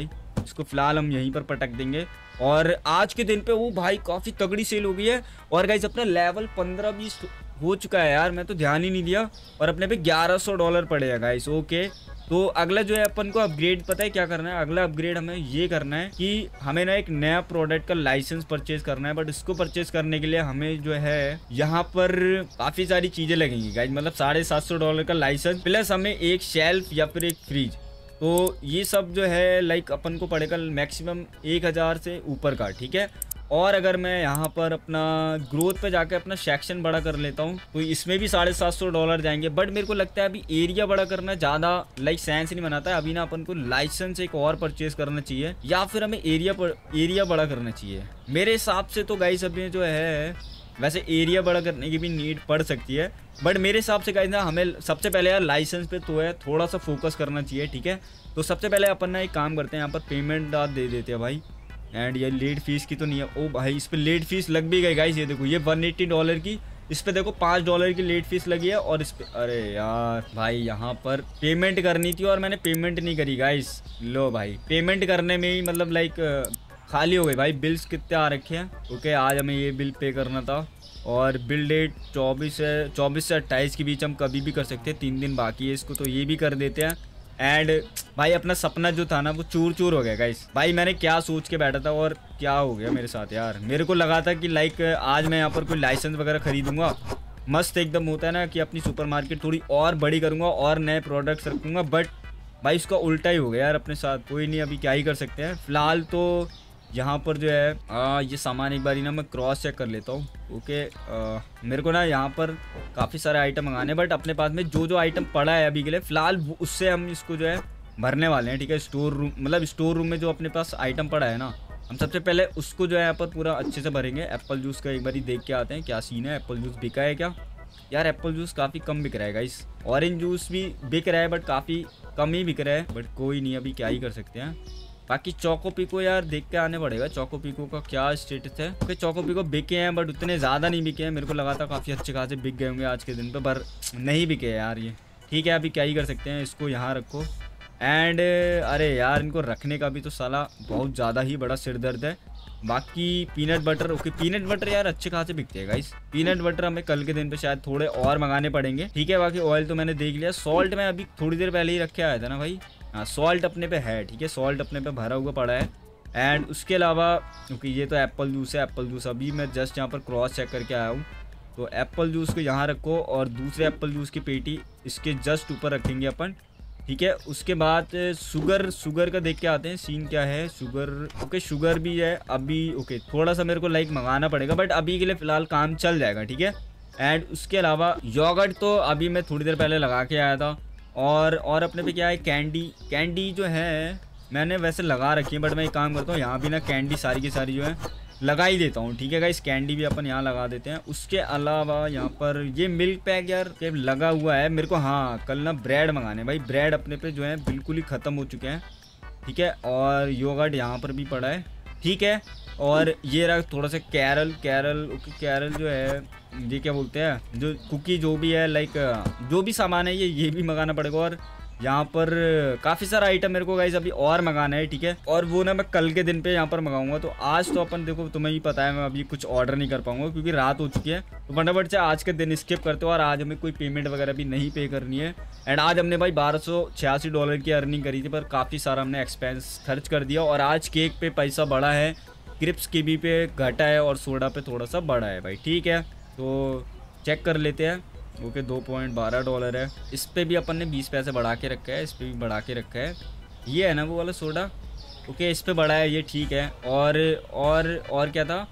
A: इसको फिलहाल हम यहीं पर पटक देंगे। और आज के दिन पे वो भाई काफ़ी तगड़ी सेल हो गई है। और गाइस अपना लेवल पंद्रह बीस हो चुका है यार, मैं तो ध्यान ही नहीं दिया। और अपने पे ग्यारह सौ डॉलर पड़ेगा गाइस। ओके, तो अगला जो है अपन को अपग्रेड पता है क्या करना है। अगला अपग्रेड हमें ये करना है कि हमें ना एक नया प्रोडक्ट का लाइसेंस परचेज करना है। बट इसको परचेज करने के लिए हमें जो है यहाँ पर काफ़ी सारी चीज़ें लगेंगी गाइस, मतलब साढ़े सात सौ डॉलर का लाइसेंस प्लस हमें एक शेल्फ या फिर एक फ्रिज। तो ये सब जो है लाइक अपन को पड़ेगा मैक्सिमम एक हज़ार से ऊपर का, ठीक है। और अगर मैं यहाँ पर अपना ग्रोथ पे जाकर अपना सेक्शन बड़ा कर लेता हूँ तो इसमें भी साढ़े सात सौ डॉलर जाएंगे। बट मेरे को लगता है अभी एरिया बड़ा करना ज़्यादा लाइक सेंस नहीं बनाता है। अभी ना अपन को लाइसेंस एक और परचेज करना चाहिए या फिर हमें एरिया पर एरिया बड़ा करना चाहिए मेरे हिसाब से। तो गाइस अभी जो है वैसे एरिया बड़ा करने की भी नीड पड़ सकती है, बट मेरे हिसाब से गाइस ना हमें सबसे पहले यार लाइसेंस पे तो है थोड़ा सा फोकस करना चाहिए, ठीक है। तो सबसे पहले अपन ना एक काम करते हैं, यहाँ पर पेमेंट दे देते हैं भाई। एंड ये लेट फीस की तो नहीं है। ओ भाई इस पर लेट फीस लग भी गई गाइस, ये देखो ये एक सौ अस्सी डॉलर की, इस पे देखो पाँच डॉलर की लेट फीस लगी है। और इस पे अरे यार भाई यहाँ पर पेमेंट करनी थी और मैंने पेमेंट नहीं करी गाइस। लो भाई पेमेंट करने में ही मतलब लाइक खाली हो गई भाई। बिल्स कितने आ रखे हैं। ओके आज हमें ये बिल पे करना था और बिल डेट चौबीस से चौबीस से अट्ठाईस के बीच हम कभी भी कर सकते हैं, तीन दिन बाकी है इसको, तो ये भी कर देते हैं। एंड भाई अपना सपना जो था ना वो चूर चूर हो गया गाइस। भाई मैंने क्या सोच के बैठा था और क्या हो गया मेरे साथ यार। मेरे को लगा था कि लाइक आज मैं यहाँ पर कोई लाइसेंस वगैरह खरीदूंगा, मस्त एकदम होता है ना कि अपनी सुपरमार्केट थोड़ी और बड़ी करूँगा और नए प्रोडक्ट्स रखूँगा। बट भाई इसका उल्टा ही हो गया यार अपने साथ। कोई नहीं, अभी क्या ही कर सकते हैं। फिलहाल तो यहाँ पर जो है आ, ये सामान एक बारी ना मैं क्रॉस चेक कर लेता हूँ। ओके आ, मेरे को ना यहाँ पर काफ़ी सारे आइटम मंगाने, बट अपने पास में जो जो आइटम पड़ा है अभी के लिए फ़िलहाल उससे हम इसको जो है भरने वाले हैं, ठीक है। स्टोर रूम मतलब स्टोर रूम में जो अपने पास आइटम पड़ा है ना, हम सबसे पहले उसको जो है यहाँ पर पूरा अच्छे से भरेंगे। एप्पल जूस का एक बारी देख के आते हैं क्या सीन है। एप्पल जूस बिका है क्या यार? एप्पल जूस काफ़ी कम बिक रहा है गाइस। ऑरेंज जूस भी बिक रहा है बट काफ़ी कम ही बिक रहा है, बट कोई नहीं, अभी क्या ही कर सकते हैं। बाकी चोको पिको यार देख के आने पड़ेगा, चोको पिको का क्या स्टेटस है। ओके चोको पिको बिके हैं बट उतने ज़्यादा नहीं बिके हैं। मेरे को लगा था काफ़ी अच्छे खासे बिक गए होंगे आज के दिन पे, पर नहीं बिके यार ये। ठीक है अभी क्या ही कर सकते हैं, इसको यहाँ रखो। एंड अरे यार इनको रखने का भी तो साला बहुत ज़्यादा ही बड़ा सिर दर्द है। बाकी peanut butter, okay peanut butter यार अच्छे खासे बिकते हैं गाइस। पीनट बटर हमें कल के दिन पे शायद थोड़े और मंगाने पड़ेंगे, ठीक है। बाकी ऑयल तो मैंने देख लिया। सॉल्ट मैं अभी थोड़ी देर पहले ही रख के आया था ना भाई। हाँ सॉल्ट अपने पे है, ठीक है, सॉल्ट अपने पे भरा हुआ पड़ा है। एंड उसके अलावा क्योंकि ये तो एप्पल जूस है, एप्पल जूस अभी मैं जस्ट यहाँ पर क्रॉस चेक करके आया हूँ। तो एप्पल जूस को यहाँ रखो और दूसरे एप्पल जूस की पेटी इसके जस्ट ऊपर रखेंगे अपन, ठीक है। उसके बाद शुगर, शुगर का देख के आते हैं सीन क्या है। शुगर ओके शुगर भी है अभी। ओके थोड़ा सा मेरे को लाइक मंगाना पड़ेगा बट अभी के लिए फ़िलहाल काम चल जाएगा, ठीक है। एंड उसके अलावा योगर्ट तो अभी मैं थोड़ी देर पहले लगा के आया था। और और अपने पे क्या है, कैंडी, कैंडी जो है मैंने वैसे लगा रखी है बट मैं एक काम करता हूँ यहाँ भी ना कैंडी सारी की सारी जो है लगा ही देता हूँ, ठीक है गाइस। कैंडी भी अपन यहाँ लगा देते हैं। उसके अलावा यहाँ पर ये मिल्क पैक यार लगा हुआ है मेरे को। हाँ कल ना ब्रेड मंगाने भाई, ब्रेड अपने पे जो है बिल्कुल ही ख़त्म हो चुके हैं, ठीक है। और योगर्ट यहाँ पर भी पड़ा है, ठीक है। और ये रहा थोड़ा सा कैरल, कैरल ओके कैरल जो है ये क्या बोलते हैं, जो कुकी जो भी है लाइक जो भी सामान है ये ये भी मंगाना पड़ेगा। और यहाँ पर काफ़ी सारा आइटम मेरे को गाइस अभी और मंगाना है, ठीक है। और वो ना मैं कल के दिन पे यहाँ पर मंगाऊंगा। तो आज तो अपन देखो तुम्हें ही पता है मैं अभी कुछ ऑर्डर नहीं कर पाऊंगा क्योंकि रात हो चुकी है। तो फटाफट से आज के दिन स्किप करते हो। और आज हमें कोई पेमेंट वगैरह भी नहीं पे करनी है। एंड आज हमने भाई बारह सौ छियासी डॉलर की अर्निंग करी थी पर काफ़ी सारा हमने एक्सपेंस खर्च कर दिया। और आज केक पे पैसा बढ़ा है, क्रिप्स की भी पे घटा है और सोडा पे थोड़ा सा बढ़ा है भाई, ठीक है। तो चेक कर लेते हैं। ओके दो पॉइंट बारह डॉलर है। इस पर भी अपन ने बीस पैसे बढ़ा के रखा है, इस पर भी बढ़ा के रखा है। ये है ना वो वाला सोडा, ओके इस पर बढ़ा है ये, ठीक है। और और और क्या था,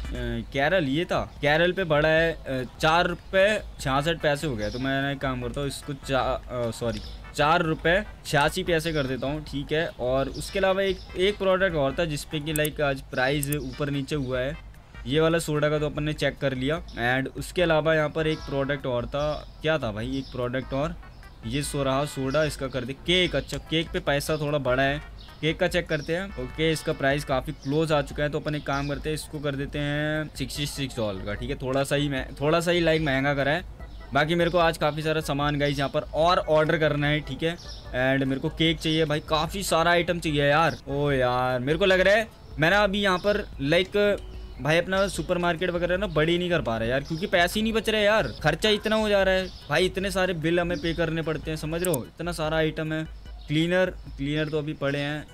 A: कैरल ये था, कैरल पे बढ़ा है चार रुपये छियासठ पैसे हो गए। तो मैं एक काम करता हूँ इसको चा सॉरी चार रुपये छियासी पैसे कर देता हूँ, ठीक है। और उसके अलावा एक एक प्रोडक्ट और था जिसपे कि लाइक आज प्राइस ऊपर नीचे हुआ है। ये वाला सोडा का तो अपन ने चेक कर लिया। एंड उसके अलावा यहाँ पर एक प्रोडक्ट और था, क्या था भाई एक प्रोडक्ट और, ये सो रहा सोडा, इसका कर दे केक। अच्छा केक पे पैसा थोड़ा बढ़ा है, केक का चेक करते हैं। ओके इसका प्राइस काफ़ी क्लोज आ चुका है। तो अपन एक काम करते हैं इसको कर देते हैं सिक्सटी सिक्स डॉलर का, ठीक है। थोड़ा सा ही मैं थोड़ा सा ही लाइक महंगा करा है। बाकी मेरे को आज काफ़ी सारा सामान गाइस यहाँ पर और ऑर्डर करना है, ठीक है। एंड मेरे को केक चाहिए भाई, काफ़ी सारा आइटम चाहिए यार। ओ यार मेरे को लग रहा है मैं ना अभी यहाँ पर लाइक भाई अपना सुपरमार्केट वगैरह ना बड़ी नहीं कर पा रहा यार, क्योंकि पैसे ही नहीं बच रहे यार, खर्चा इतना हो जा रहा है भाई, इतने सारे बिल हमें पे करने पड़ते हैं, समझ रहे हो, इतना सारा आइटम है। क्लीनर क्लीनर तो अभी पड़े हैं।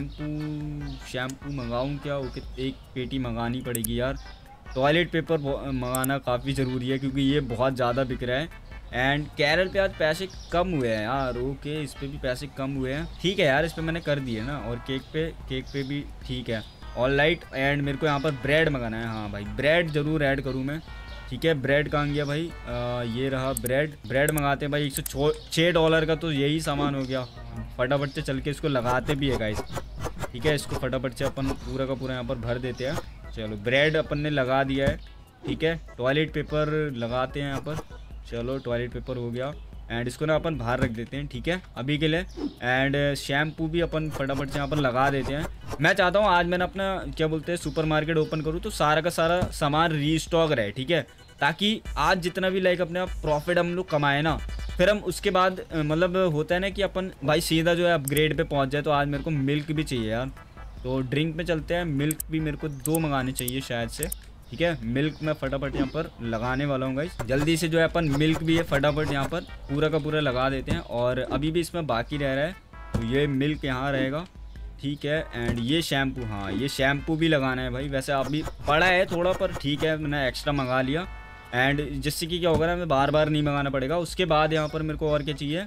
A: शैम्पू शैम्पू मंगाऊँ क्या? ओके एक पेटी मंगानी पड़ेगी यार। टॉयलेट पेपर मंगाना काफ़ी ज़रूरी है क्योंकि ये बहुत ज़्यादा बिक रहा है। एंड कैरल पे आज पैसे कम हुए हैं यार। ओके इस पे भी पैसे कम हुए हैं, ठीक है यार, इस पे मैंने कर दिए ना। और केक पे केक पे भी ठीक है, ऑल राइट। एंड मेरे को यहाँ पर ब्रेड मंगाना है। हाँ भाई ब्रेड ज़रूर ऐड करूँ मैं, ठीक है। ब्रेड कहाँ गया भाई? आ, ये रहा ब्रेड। ब्रेड मंगाते हैं भाई। एक सौ छः डॉलर का तो यही सामान हो गया। फटाफट से चल के इसको लगाते भी है गाइस, ठीक है। इसको फटाफट से अपन पूरा का पूरा यहाँ पर भर देते हैं। चलो ब्रेड अपन ने लगा दिया है, ठीक है। टॉयलेट पेपर लगाते हैं यहाँ पर। चलो टॉयलेट पेपर हो गया। एंड इसको ना अपन बाहर रख देते हैं, ठीक है अभी के लिए। एंड शैम्पू भी अपन फटाफट से यहाँ पर लगा देते हैं। मैं चाहता हूँ आज मैंने अपना क्या बोलते हैं सुपरमार्केट ओपन करूँ तो सारा का सारा सामान रीस्टॉक रहे, ठीक है, ताकि आज जितना भी लाइक अपने प्रॉफिट हम लोग कमाए ना, फिर हम उसके बाद मतलब होता है ना कि अपन भाई सीधा जो है अपग्रेड पे पहुँच जाए। तो आज मेरे को मिल्क भी चाहिए यार, तो ड्रिंक में चलते हैं। मिल्क भी मेरे को दो मंगाने चाहिए शायद से, ठीक है। मिल्क मैं फटाफट यहाँ पर लगाने वाला हूँ गाइस। जल्दी से जो है अपन मिल्क भी है फटाफट यहाँ पर पूरा का पूरा लगा देते हैं। और अभी भी इसमें बाकी रह रहा है तो ये मिल्क यहाँ रहेगा, ठीक है। एंड ये शैम्पू, हाँ ये शैम्पू भी लगाना है भाई। वैसे अभी पड़ा है थोड़ा पर ठीक है, मैंने एक्स्ट्रा मंगा लिया। एंड जिससे कि क्या होगा ना, हमें बार बार नहीं मंगाना पड़ेगा। उसके बाद यहाँ पर मेरे को और क्या चाहिए?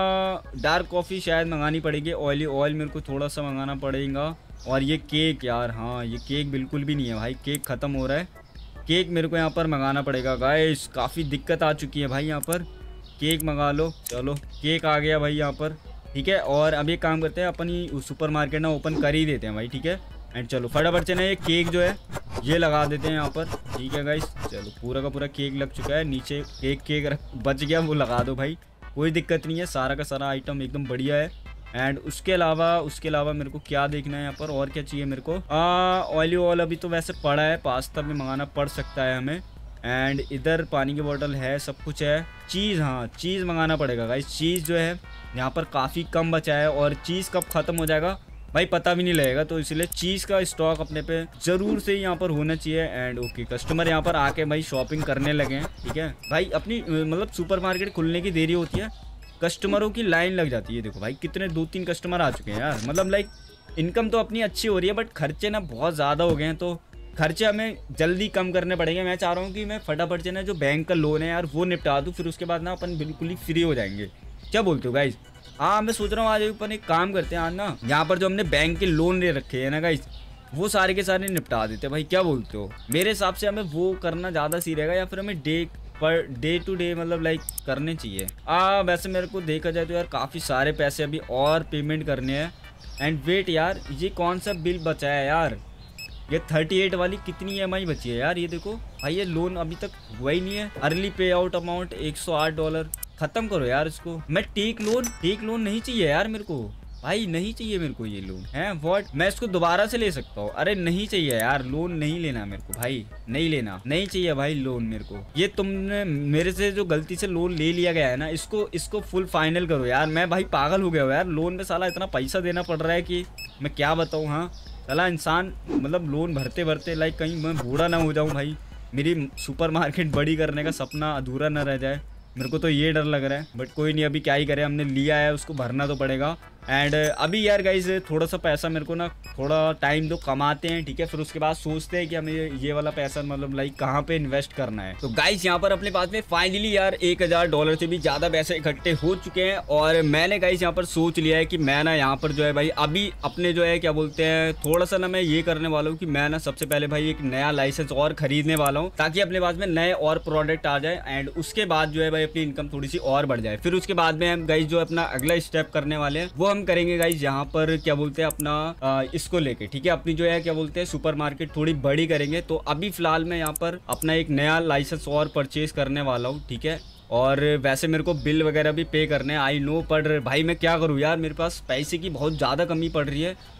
A: डार्क कॉफ़ी शायद मंगानी पड़ेगी। ऑयली ऑयल मेरे को थोड़ा सा मंगाना पड़ेगा। और ये केक यार, हाँ ये केक बिल्कुल भी नहीं है भाई, केक ख़त्म हो रहा है। केक मेरे को यहाँ पर मंगाना पड़ेगा गाइस, काफ़ी दिक्कत आ चुकी है भाई यहाँ पर। केक मंगा लो। चलो केक आ गया भाई यहाँ पर, ठीक है। और अब एक काम करते हैं, अपन ही सुपरमार्केट ना ओपन कर ही देते हैं भाई, ठीक है। एंड चलो फटाफट से ना ये केक जो है ये लगा देते हैं यहाँ पर, ठीक है गाइस। चलो पूरा का पूरा केक लग चुका है। नीचे एक केक बच गया, वो लगा दो भाई, कोई दिक्कत नहीं है। सारा का सारा आइटम एकदम बढ़िया है। एंड उसके अलावा उसके अलावा मेरे को क्या देखना है यहाँ पर, और क्या चाहिए मेरे को? ऑयली ऑयल अभी तो वैसे पड़ा है, पास्ता भी मंगाना पड़ सकता है हमें। एंड इधर पानी की बोतल है, सब कुछ है। चीज़, हाँ चीज़ मंगाना पड़ेगा गाइस। चीज़ जो है यहाँ पर काफ़ी कम बचा है और चीज़ कब ख़त्म हो जाएगा भाई पता भी नहीं लगेगा। तो इसलिए चीज़ का स्टॉक अपने पे ज़रूर से यहाँ पर होना चाहिए। एंड ओके कस्टमर यहाँ पर आके भाई शॉपिंग करने लगे हैं, ठीक है भाई। अपनी मतलब सुपरमार्केट खुलने की देरी होती है, कस्टमरों की लाइन लग जाती है। देखो भाई कितने दो तीन कस्टमर आ चुके हैं यार। मतलब लाइक इनकम तो अपनी अच्छी हो रही है बट खर्चे ना बहुत ज़्यादा हो गए हैं, तो खर्चे हमें जल्दी कम करने पड़ेंगे। मैं चाह रहा हूँ कि मैं फटाफट से ना जो बैंक का लोन है यार वो निपटा दूँ, फिर उसके बाद ना अपन बिल्कुल ही फ्री हो जाएंगे। क्या बोलते हो गाइस? हाँ मैं सोच रहा हूँ आज अपन एक काम करते हैं, आज ना यहाँ पर जो हमने बैंक के लोन ले रखे हैं ना गाइस, वो सारे के सारे निपटा देते हैं भाई। क्या बोलते हो? मेरे हिसाब से हमें वो करना ज़्यादा सही रहेगा, या फिर हमें डे पर डे टू डे मतलब लाइक करने चाहिए। आ वैसे मेरे को देखा जाए तो यार काफ़ी सारे पैसे अभी और पेमेंट करने हैं। एंड वेट यार, ये कौन सा बिल बचा है यार? ये अड़तीस वाली कितनी ई एम आई बची है यार? ये देखो भाई ये लोन अभी तक हुआ ही नहीं है। अर्ली पे आउट अमाउंट एक सौ आठ डॉलर। खत्म करो यार इसको। मैं टेक लोन टेक लोन नहीं चाहिए यार मेरे को भाई, नहीं चाहिए मेरे को ये लोन है। व्हाट, मैं इसको दोबारा से ले सकता हूँ? अरे नहीं चाहिए यार, लोन नहीं लेना मेरे को भाई, नहीं लेना, नहीं चाहिए भाई लोन मेरे को। ये तुमने मेरे से जो गलती से लोन ले लिया गया है ना, इसको इसको फुल फाइनल करो यार। मैं भाई पागल हो गया हूँ यार, लोन में साला इतना पैसा देना पड़ रहा है कि मैं क्या बताऊँ। हाँ साला इंसान मतलब लोन भरते भरते लाइक कहीं मैं बूढ़ा ना हो जाऊँ भाई, मेरी सुपरमार्केट बड़ी करने का सपना अधूरा ना रह जाए। मेरे को तो ये डर लग रहा है, बट कोई नहीं, अभी क्या ही करें, हमने लिया है उसको भरना तो पड़ेगा। एंड अभी यार गाइस थोड़ा सा पैसा मेरे को ना थोड़ा टाइम दो कमाते हैं, ठीक है, फिर उसके बाद सोचते हैं कि हमें ये वाला पैसा मतलब लाइक कहाँ पे इन्वेस्ट करना है। तो गाइस यहाँ पर अपने पास में फाइनली यार एक हज़ार डॉलर से भी ज़्यादा पैसे इकट्ठे हो चुके हैं। और मैंने गाइस यहाँ पर सोच लिया है कि मैं ना यहाँ पर जो है भाई अभी अपने जो है क्या बोलते हैं थोड़ा सा ना मैं ये करने वाला हूँ कि मैं ना सबसे पहले भाई एक नया लाइसेंस और खरीदने वाला हूँ, ताकि अपने पास में नए और प्रोडक्ट आ जाए। एंड उसके बाद जो है भाई अपनी इनकम थोड़ी सी और बढ़ जाए। फिर उसके बाद में हम गाइस जो अपना अगला स्टेप करने वाले हैं वो हम करेंगे गाइस यहाँ पर क्या बोलते हैं अपना आ, इसको लेके, ठीक है, अपनी जो है क्या बोलते हैं सुपरमार्केट थोड़ी बड़ी करेंगे। तो अभी फिलहाल मैं यहाँ पर अपना एक नया लाइसेंस और परचेज करने वाला हूँ, ठीक है। और वैसे मेरे को बिल वगैरह भी पे करने हैं, आई नो, पर भाई मैं क्या करूँ यार, मेरे पास पैसे की बहुत ज़्यादा कमी पड़ रही है।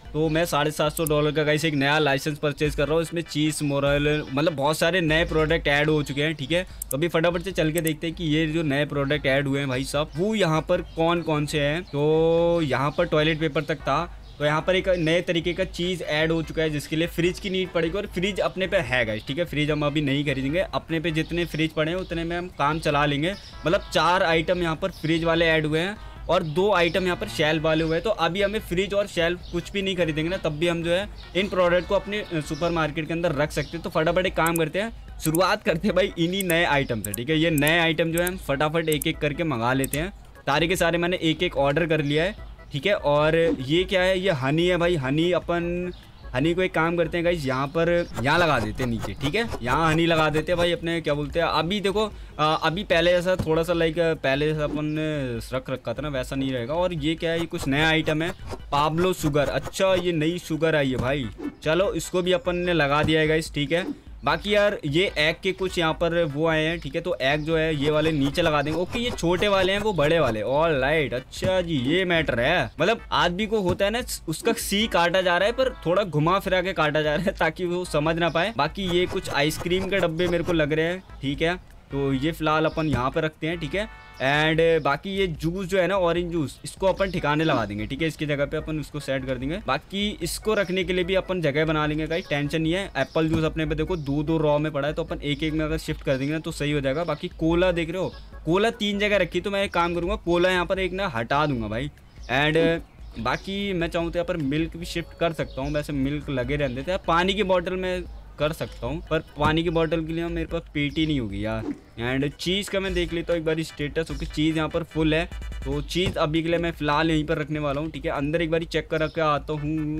A: तो मैं साढ़े सात सौ डॉलर का गाइस एक नया लाइसेंस परचेज कर रहा हूँ। इसमें चीज़ मोरल मतलब बहुत सारे नए प्रोडक्ट ऐड हो चुके हैं, ठीक है। तो अभी फटाफट से चल के देखते हैं कि ये जो नए प्रोडक्ट ऐड हुए हैं भाई साहब वो यहाँ पर कौन कौन से हैं। तो यहाँ पर टॉयलेट पेपर तक था, तो यहाँ पर एक नए तरीके का चीज़ ऐड हो चुका है जिसके लिए फ्रिज की नीड पड़ेगी, और फ्रिज अपने पे है गाइस, ठीक है। फ्रिज हम अभी नहीं खरीदेंगे, अपने पे जितने फ्रिज पड़े हैं उतने में हम काम चला लेंगे। मतलब चार आइटम यहाँ पर फ्रिज वाले ऐड हुए हैं और दो आइटम यहाँ पर शेल्फ वाले हुए हैं। तो अभी हमें फ्रिज और शेल्फ कुछ भी नहीं खरीदेंगे ना, तब भी हम जो है इन प्रोडक्ट को अपने सुपर मार्केट के अंदर रख सकते हैं। तो फटाफट एक काम करते हैं, शुरुआत करते हैं भाई इन्हीं नए आइटम से, ठीक है। ये नए आइटम जो है हम फटाफट एक एक करके मंगा लेते हैं। सारे के सारे मैंने एक एक ऑर्डर कर लिया है, ठीक है। और ये क्या है, ये हनी है भाई। हनी अपन हनी को एक काम करते हैं गाइस, यहाँ पर यहाँ लगा देते हैं नीचे, ठीक है। यहाँ हनी लगा देते हैं भाई अपने, क्या बोलते हैं अभी देखो आ, अभी पहले जैसा थोड़ा सा लाइक पहले जैसा अपन ने रख रखा था ना वैसा नहीं रहेगा। और ये क्या है, ये कुछ नया आइटम है, पाब्लो शुगर। अच्छा ये नई शुगर आई है भाई, चलो इसको भी अपन ने लगा दिया है गाइस, ठीक है। बाकी यार ये एग के कुछ यहाँ पर वो आए हैं, ठीक है। तो एग जो है ये वाले नीचे लगा देंगे। ओके ये छोटे वाले हैं वो बड़े वाले, ऑल राइट। अच्छा जी ये मैटर है, मतलब आदमी को होता है ना उसका सी काटा जा रहा है पर थोड़ा घुमा फिरा के काटा जा रहा है ताकि वो समझ ना पाए। बाकी ये कुछ आइसक्रीम के डब्बे मेरे को लग रहे हैं, ठीक है। तो ये फिलहाल अपन यहाँ पे रखते हैं, ठीक है। एंड बाकी ये जूस जो है ना ऑरेंज जूस, इसको अपन ठिकाने लगा देंगे, ठीक है। इसकी जगह पे अपन उसको सेट कर देंगे। बाकी इसको रखने के लिए भी अपन जगह बना लेंगे, कहीं टेंशन नहीं है। एप्पल जूस अपने पे देखो दो दो रॉ में पड़ा है, तो अपन एक एक में अगर शिफ्ट कर देंगे ना तो सही हो जाएगा। बाकी कोला देख रहे हो, कोला तीन जगह रखी, तो मैं एक काम करूँगा कोला यहाँ पर एक ना हटा दूंगा भाई। एंड बाकी मैं चाहूँ तो यहाँ पर मिल्क भी शिफ्ट कर सकता हूँ, वैसे मिल्क लगे रहते थे। पानी की बॉटल में कर सकता हूँ, पर पानी की बोतल के लिए मेरे पास पेटी नहीं होगी यार। एंड चीज़ का मैं देख लेता हूँ एक बार स्टेटस, ओके चीज़ यहाँ पर फुल है। तो चीज़ अभी के लिए मैं फ़िलहाल यहीं पर रखने वाला हूँ, ठीक है। अंदर एक बार चेक कर रख आता हूँ,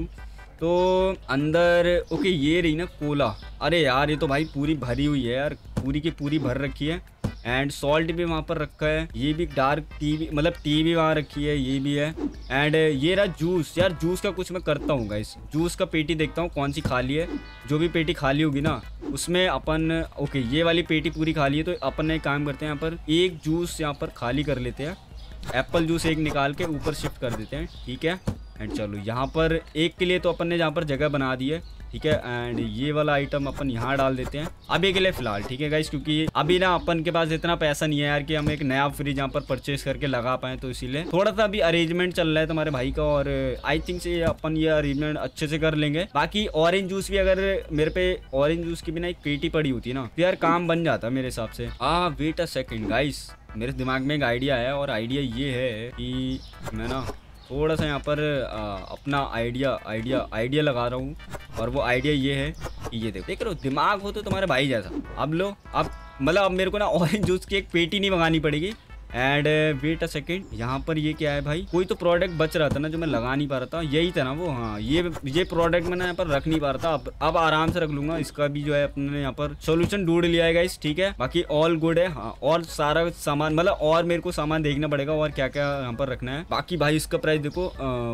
A: तो अंदर ओके ये रही ना कोला। अरे यार ये तो भाई पूरी भरी हुई है यार, पूरी की पूरी भर रखी है। एंड सॉल्ट भी वहाँ पर रखा है, ये भी डार्क टी भी मतलब टी भी वहाँ रखी है, ये भी है। एंड ये रहा जूस, यार जूस का कुछ मैं करता हूँ गाइस, जूस का पेटी देखता हूँ कौन सी खाली है। जो भी पेटी खाली होगी ना उसमें अपन ओके ये वाली पेटी पूरी खाली है, तो अपन एक काम करते हैं यहाँ पर एक जूस यहाँ पर खाली कर लेते हैं। एप्पल जूस एक निकाल के ऊपर शिफ्ट कर देते हैं, ठीक है। एंड चलो यहाँ पर एक के लिए तो अपन ने यहाँ पर जगह बना दी है, ठीक है। एंड ये वाला आइटम अपन यहाँ डाल देते हैं अभी के लिए फिलहाल, ठीक है गाइस। क्योंकि अभी ना अपन के पास इतना पैसा नहीं है यार कि हम एक नया फ्रिज यहाँ पर परचेज करके लगा पाएँ, तो इसीलिए थोड़ा सा अभी अरेंजमेंट चल रहा है तुम्हारे भाई का, और आई थिंक से अपन ये अरेंजमेंट अच्छे से कर लेंगे। बाकी ऑरेंज जूस भी, अगर मेरे पे ऑरेंज जूस की भी ना एक पेटी पड़ी होती है ना तो यार काम बन जाता मेरे हिसाब से। Uh wait a second guys, मेरे दिमाग में एक आइडिया है, और आइडिया ये है कि मैं ना थोड़ा सा यहाँ पर आ, अपना आइडिया आइडिया आइडिया लगा रहा हूँ। और वो आइडिया ये है कि ये देखो देख रहे हो, दिमाग हो तो तुम्हारे भाई जैसा। अब लो, अब मतलब अब मेरे को ना ऑरेंज जूस की एक पेटी नहीं मंगानी पड़ेगी। एंड वेट अ सेकेंड, यहाँ पर ये क्या है भाई, कोई तो प्रोडक्ट बच रहा था ना जो मैं लगा नहीं पा रहा था, यही था ना वो। हाँ ये ये प्रोडक्ट मैं ना यहाँ पर रख नहीं पा रहा था, अब अब आराम से रख लूंगा। इसका भी जो है अपने यहाँ पर सोल्यूशन ढूंढ लिया है गाइस, ठीक है। बाकी ऑल गुड है। हाँ और सारा सामान मतलब और मेरे को सामान देखना पड़ेगा और क्या क्या यहाँ पर रखना है। बाकी भाई इसका प्राइस देखो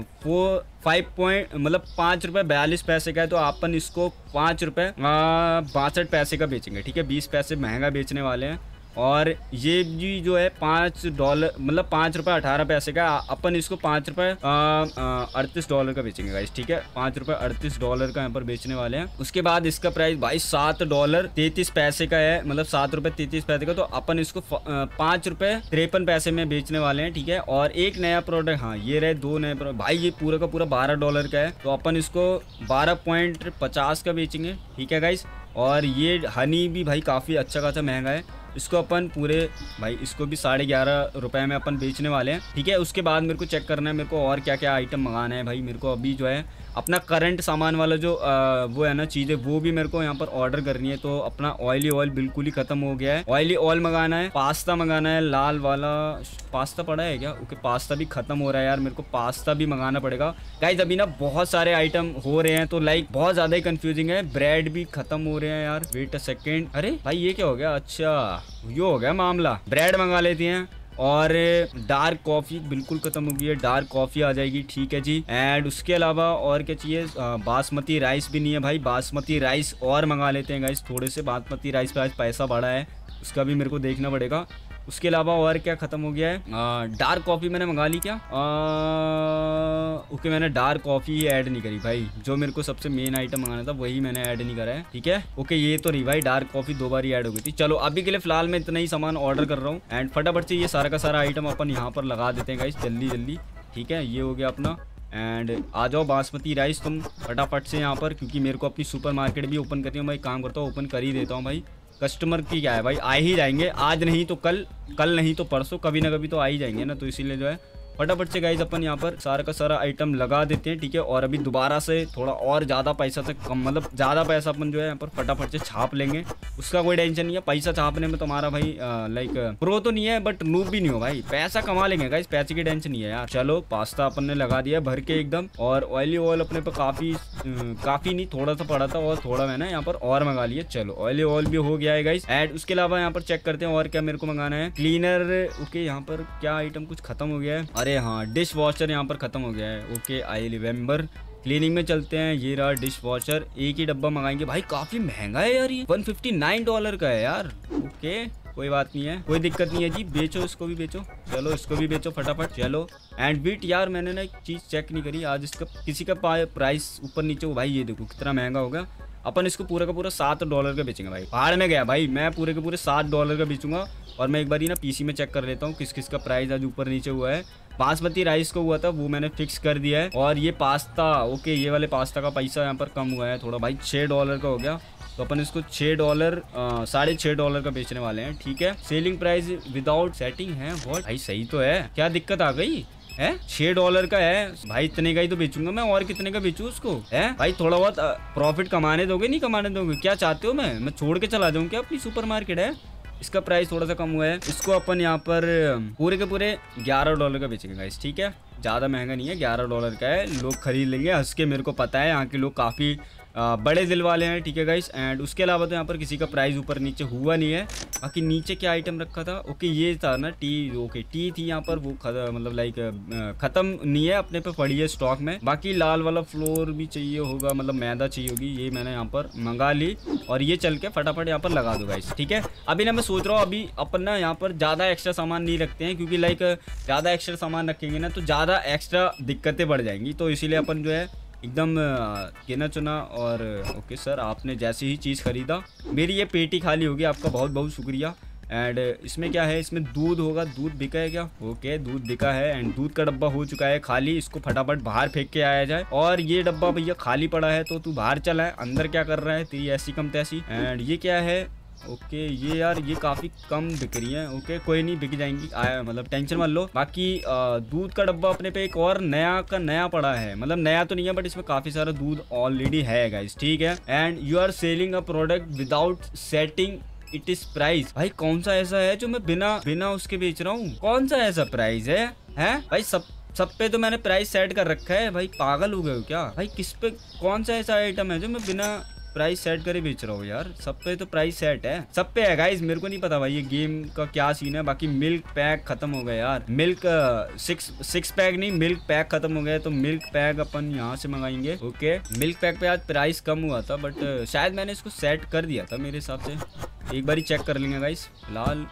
A: वो फाइव पॉइंट मतलब पाँच रुपये बयालीस पैसे का है, तो अपन इसको पाँच रुपये बासठ पैसे का बेचेंगे, ठीक है। बीस पैसे महंगा बेचने वाले हैं। और ये भी जो है पाँच डॉलर मतलब पाँच रुपये अठारह पैसे का, अपन इसको पाँच रुपये अड़तीस डॉलर का बेचेंगे गाइस, ठीक है। पाँच रुपये अड़तीस डॉलर का यहाँ पर बेचने वाले हैं। उसके बाद इसका प्राइस भाई सात डॉलर तैतीस पैसे का है, मतलब सात रुपये तैतीस पैसे का, तो अपन इसको पाँच रुपये तिरपन पैसे में बेचने वाले हैं, ठीक है। और एक नया प्रोडक्ट, हाँ ये रहे दो नए प्रोडक्ट भाई, ये पूरा का पूरा बारह डॉलर का है, तो अपन इसको बारह पॉइंट पचास का बेचेंगे, ठीक है गाइस। और ये हनी भी भाई काफ़ी अच्छा खासा महंगा है, इसको अपन पूरे भाई इसको भी साढ़े ग्यारह रुपए में अपन बेचने वाले हैं, ठीक है। उसके बाद मेरे को चेक करना है मेरे को और क्या क्या आइटम मंगाना है भाई। मेरे को अभी जो है अपना करंट सामान वाला जो आ, वो है ना चीज़ें, वो भी मेरे को यहाँ पर ऑर्डर करनी है। तो अपना ऑयली ऑयल बिल्कुल ही खत्म हो गया है, ऑयली ऑयल मंगाना है। पास्ता मंगाना है, लाल वाला पास्ता पड़ा है क्या? ओके पास्ता भी खत्म हो रहा है यार, मेरे को पास्ता भी मंगाना पड़ेगा गाइस। अभी ना बहुत सारे आइटम हो रहे हैं, तो लाइक बहुत ज़्यादा ही कंफ्यूजिंग है। ब्रेड भी खत्म हो रहे हैं यार, वेट अ सेकेंड। अरे भाई ये क्या हो गया? अच्छा ये हो गया मामला, ब्रेड मंगा लेते हैं। और डार्क कॉफ़ी बिल्कुल ख़त्म हो गई है, डार्क कॉफ़ी आ जाएगी, ठीक है जी। एंड उसके अलावा और क्या चाहिए? बासमती राइस भी नहीं है भाई, बासमती राइस और मंगा लेते हैं गाइस। थोड़े से बासमती राइस पे आज पैसा बढ़ा है, उसका भी मेरे को देखना पड़ेगा। उसके अलावा और क्या खत्म हो गया है? डार्क कॉफी मैंने मंगा ली क्या? आ, ओके मैंने डार्क कॉफी ही ऐड नहीं करी भाई, जो मेरे को सबसे मेन आइटम मंगाना था वही मैंने ऐड नहीं करा है। ठीक है ओके, ये तो नहीं भाई, डार्क कॉफी दो बार ही ऐड हो गई थी। चलो अभी के लिए फिलहाल मैं इतना ही सामान ऑर्डर कर रहा हूँ एंड फटाफट से ये सारा का सारा आइटम अपन यहाँ पर लगा देते हैं गाइस जल्दी जल्दी। ठीक है ये हो गया अपना एंड आ जाओ बासमती राइस तुम फटाफट से यहाँ पर, क्योंकि मेरे को अपनी सुपर मार्केट भी ओपन करनी है। मैं काम करता हूँ ओपन कर ही देता हूँ भाई। कस्टमर की क्या है भाई, आ ही जाएंगे, आज नहीं तो कल, कल नहीं तो परसों, कभी ना कभी तो आ ही जाएंगे ना। तो इसीलिए जो है फटाफट से गाइज अपन यहाँ पर सारा का सारा आइटम लगा देते हैं। ठीक है और अभी दोबारा से थोड़ा और ज़्यादा पैसा से कम, मतलब ज़्यादा पैसा अपन जो है यहाँ पर फटाफट से छाप लेंगे, उसका कोई टेंशन नहीं है। पैसा छापने में तुम्हारा भाई लाइक प्रो तो नहीं है बट नूब भी नहीं हो भाई, पैसा कमा लेंगे गाइज, पैसे की टेंशन नहीं है यार। चलो पास्ता अपन ने लगा दिया भर के एकदम, और ऑयली ऑयल अपने पे काफ़ी काफ़ी नहीं थोड़ा सा पड़ा था और थोड़ा मैंने यहाँ पर और मंगा लिया। चलो ऑयली ऑयल भी हो गया है गाइज एंड उसके अलावा यहाँ पर चेक करते हैं और क्या मेरे को मंगाना है। क्लीनर ओके, यहाँ पर क्या आइटम कुछ खत्म हो गया है, अरे हाँ डिश वॉशर यहाँ पर खत्म हो गया है। ओके आई रिमेम्बर, क्लीनिंग में चलते हैं। ये रहा डिश वॉशर, एक ही डब्बा मंगाएंगे भाई, काफी महंगा है यार, ये वन फिफ्टी नाइन डॉलर का है यार। ओके कोई बात नहीं है, कोई दिक्कत नहीं है जी, बेचो इसको भी बेचो, चलो इसको भी बेचो फटाफट। चलो एंड बीट यार मैंने ना एक चीज़ चेक नहीं करी आज, इसका किसी का प्राइस ऊपर नीचे हो भाई, ये देखो कितना महंगा हो गया। अपन इसको पूरा का पूरा सात डॉलर का बेचेंगे भाई, पहाड़ में गया भाई, मैं पूरे के पूरे सात डॉलर का बेचूंगा। और मैं एक बार ही ना पीसी में चेक कर लेता हूँ किस किस का प्राइस आज ऊपर नीचे हुआ है। बासमती राइस को हुआ था वो मैंने फिक्स कर दिया है, और ये पास्ता ओके, ये वाले पास्ता का पैसा यहाँ पर कम हुआ है थोड़ा भाई, छः डॉलर का हो गया, तो अपन इसको छः डॉलर साढ़े छः डॉलर का बेचने वाले हैं। ठीक है सेलिंग प्राइस विदाउट सेटिंग है, बहुत भाई सही तो है, क्या दिक्कत आ गई है? छह डॉलर का है भाई, इतने का ही तो बेचूंगा मैं, और कितने का बेचूं उसको है भाई? थोड़ा बहुत प्रॉफिट कमाने दोगे, नहीं कमाने दोगे, क्या चाहते हो? मैं मैं छोड़ के चला जाऊं क्या अपनी सुपर मार्केट है? इसका प्राइस थोड़ा सा कम हुआ है, इसको अपन यहाँ पर पूरे के पूरे ग्यारह डॉलर का बेचेंगे गाइस। ठीक है ज़्यादा महंगा नहीं है, ग्यारह डॉलर का है, लोग खरीद लेंगे हंस के, मेरे को पता है यहाँ के लोग काफ़ी आ, बड़े दिल वाले हैं। ठीक है गाइस एंड उसके अलावा तो यहाँ पर किसी का प्राइस ऊपर नीचे हुआ नहीं है। बाकी नीचे क्या आइटम रखा था, ओके ये था ना टी, ओके टी थी यहाँ पर, वो मतलब लाइक ख़त्म नहीं है, अपने पे पड़ी है स्टॉक में। बाकी लाल वाला फ्लोर भी चाहिए होगा, मतलब मैदा चाहिए होगी, ये मैंने यहाँ पर मंगा ली, और ये चल के फटाफट यहाँ पर लगा दो गाइस। ठीक है अभी ना मैं सोच रहा हूँ अभी अपन ना यहाँ पर ज़्यादा एक्स्ट्रा सामान नहीं रखते हैं, क्योंकि लाइक ज़्यादा एक्स्ट्रा सामान रखेंगे ना तो ज़्यादा एक्स्ट्रा दिक्कतें बढ़ जाएंगी, तो इसीलिए अपन जो है एकदम गिना चुना। और ओके सर आपने जैसे ही चीज़ ख़रीदा मेरी ये पेटी खाली होगी, आपका बहुत बहुत शुक्रिया। एंड इसमें क्या है, इसमें दूध होगा, दूध बिका है क्या? ओके दूध बिका है एंड दूध का डब्बा हो चुका है खाली, इसको फटाफट बाहर फेंक के आया जाए। और ये डब्बा भैया खाली पड़ा है तो तू बाहर चला है, अंदर क्या कर रहा है तेरी ऐसी कम तैसी। एंड ये क्या है, ओके ये यार ये काफ़ी कम बिक रही है, ओके कोई नहीं बिक जाएंगी, आया मतलब टेंशन मत लो। बाकी दूध का डब्बा अपने पे एक और नया का नया पड़ा है, मतलब नया तो नहीं है बट इसमें काफ़ी सारा दूध ऑलरेडी है गाइस। ठीक है and you are selling a product without setting it is price, भाई कौन सा ऐसा है जो मैं बिना बिना उसके बेच रहा हूँ? कौन सा ऐसा प्राइस है हैं भाई? सब सब पे तो मैंने प्राइस सेट कर रखा है भाई, पागल हो गए हो क्या भाई? किस पे कौन सा ऐसा आइटम है जो मैं बिना प्राइस सेट करे बेच रहा हूँ यार? सब पे तो प्राइस सेट है, सब पे है गाइस, मेरे को नहीं पता भाई ये गेम का क्या सीन है। बाकी मिल्क पैक खत्म हो गया यार, मिल्क सिक्स सिक्स पैक नहीं मिल्क पैक खत्म हो गया, तो मिल्क पैक अपन यहाँ से मंगाएंगे। ओके मिल्क पैक पे आज प्राइस कम हुआ था बट शायद मैंने इसको सेट कर दिया था मेरे हिसाब से, एक बार ही चेक कर लेंगे गाइस। फिलहाल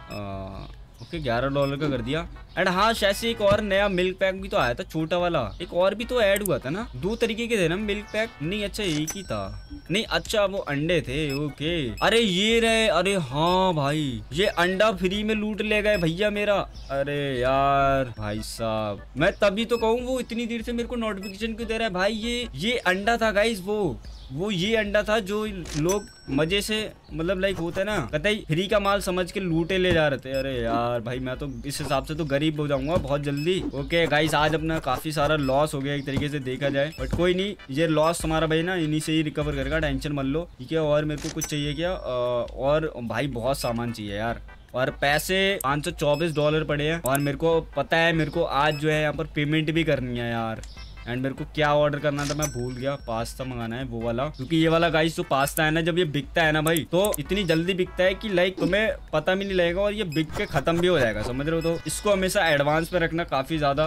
A: ओके ग्यारह डॉलर का कर दिया। एंड हाँ शायद से एक और नया मिल्क पैक भी तो आया था, छोटा वाला एक और भी तो ऐड हुआ था ना, दो तरीके के थे ना मिल्क पैक? नहीं अच्छा एक ही था, नहीं अच्छा वो अंडे थे। ओके अरे ये रहे, अरे हाँ भाई ये अंडा फ्री में लूट ले गए भैया मेरा। अरे यार भाई साहब मैं तभी तो कहूँ वो इतनी देर से मेरे को नोटिफिकेशन क्यों दे रहा है भाई? ये ये अंडा था गाइस, वो वो ये अंडा था जो लोग मजे से मतलब लाइक होता है ना कतई फ्री का माल समझ के लूटे ले जा रहे थे। अरे यार भाई मैं तो इस हिसाब से तो गरीब हो जाऊंगा बहुत जल्दी। ओके गाइस आज अपना काफी सारा लॉस हो गया एक तरीके से देखा जाए, बट कोई नहीं, ये लॉस तुम्हारा भाई ना इन्हीं से ही रिकवर करेगा, टेंशन मत लो। ठीक है और मेरे को कुछ चाहिए क्या? और भाई बहुत सामान चाहिए यार, और पैसे पाँच सौ चौबीस डॉलर पड़े हैं, और मेरे को पता है मेरे को आज जो है यहाँ पर पेमेंट भी करनी है यार। एंड मेरे को क्या ऑर्डर करना था मैं भूल गया, पास्ता मंगाना है वो वाला, क्योंकि ये वाला गाइस जो पास्ता है ना जब ये बिकता है ना भाई तो इतनी जल्दी बिकता है कि लाइक तुम्हें पता भी नहीं लगेगा और ये बिक के खत्म भी हो जाएगा, समझ रहे हो? तो इसको हमेशा एडवांस में रखना काफी ज्यादा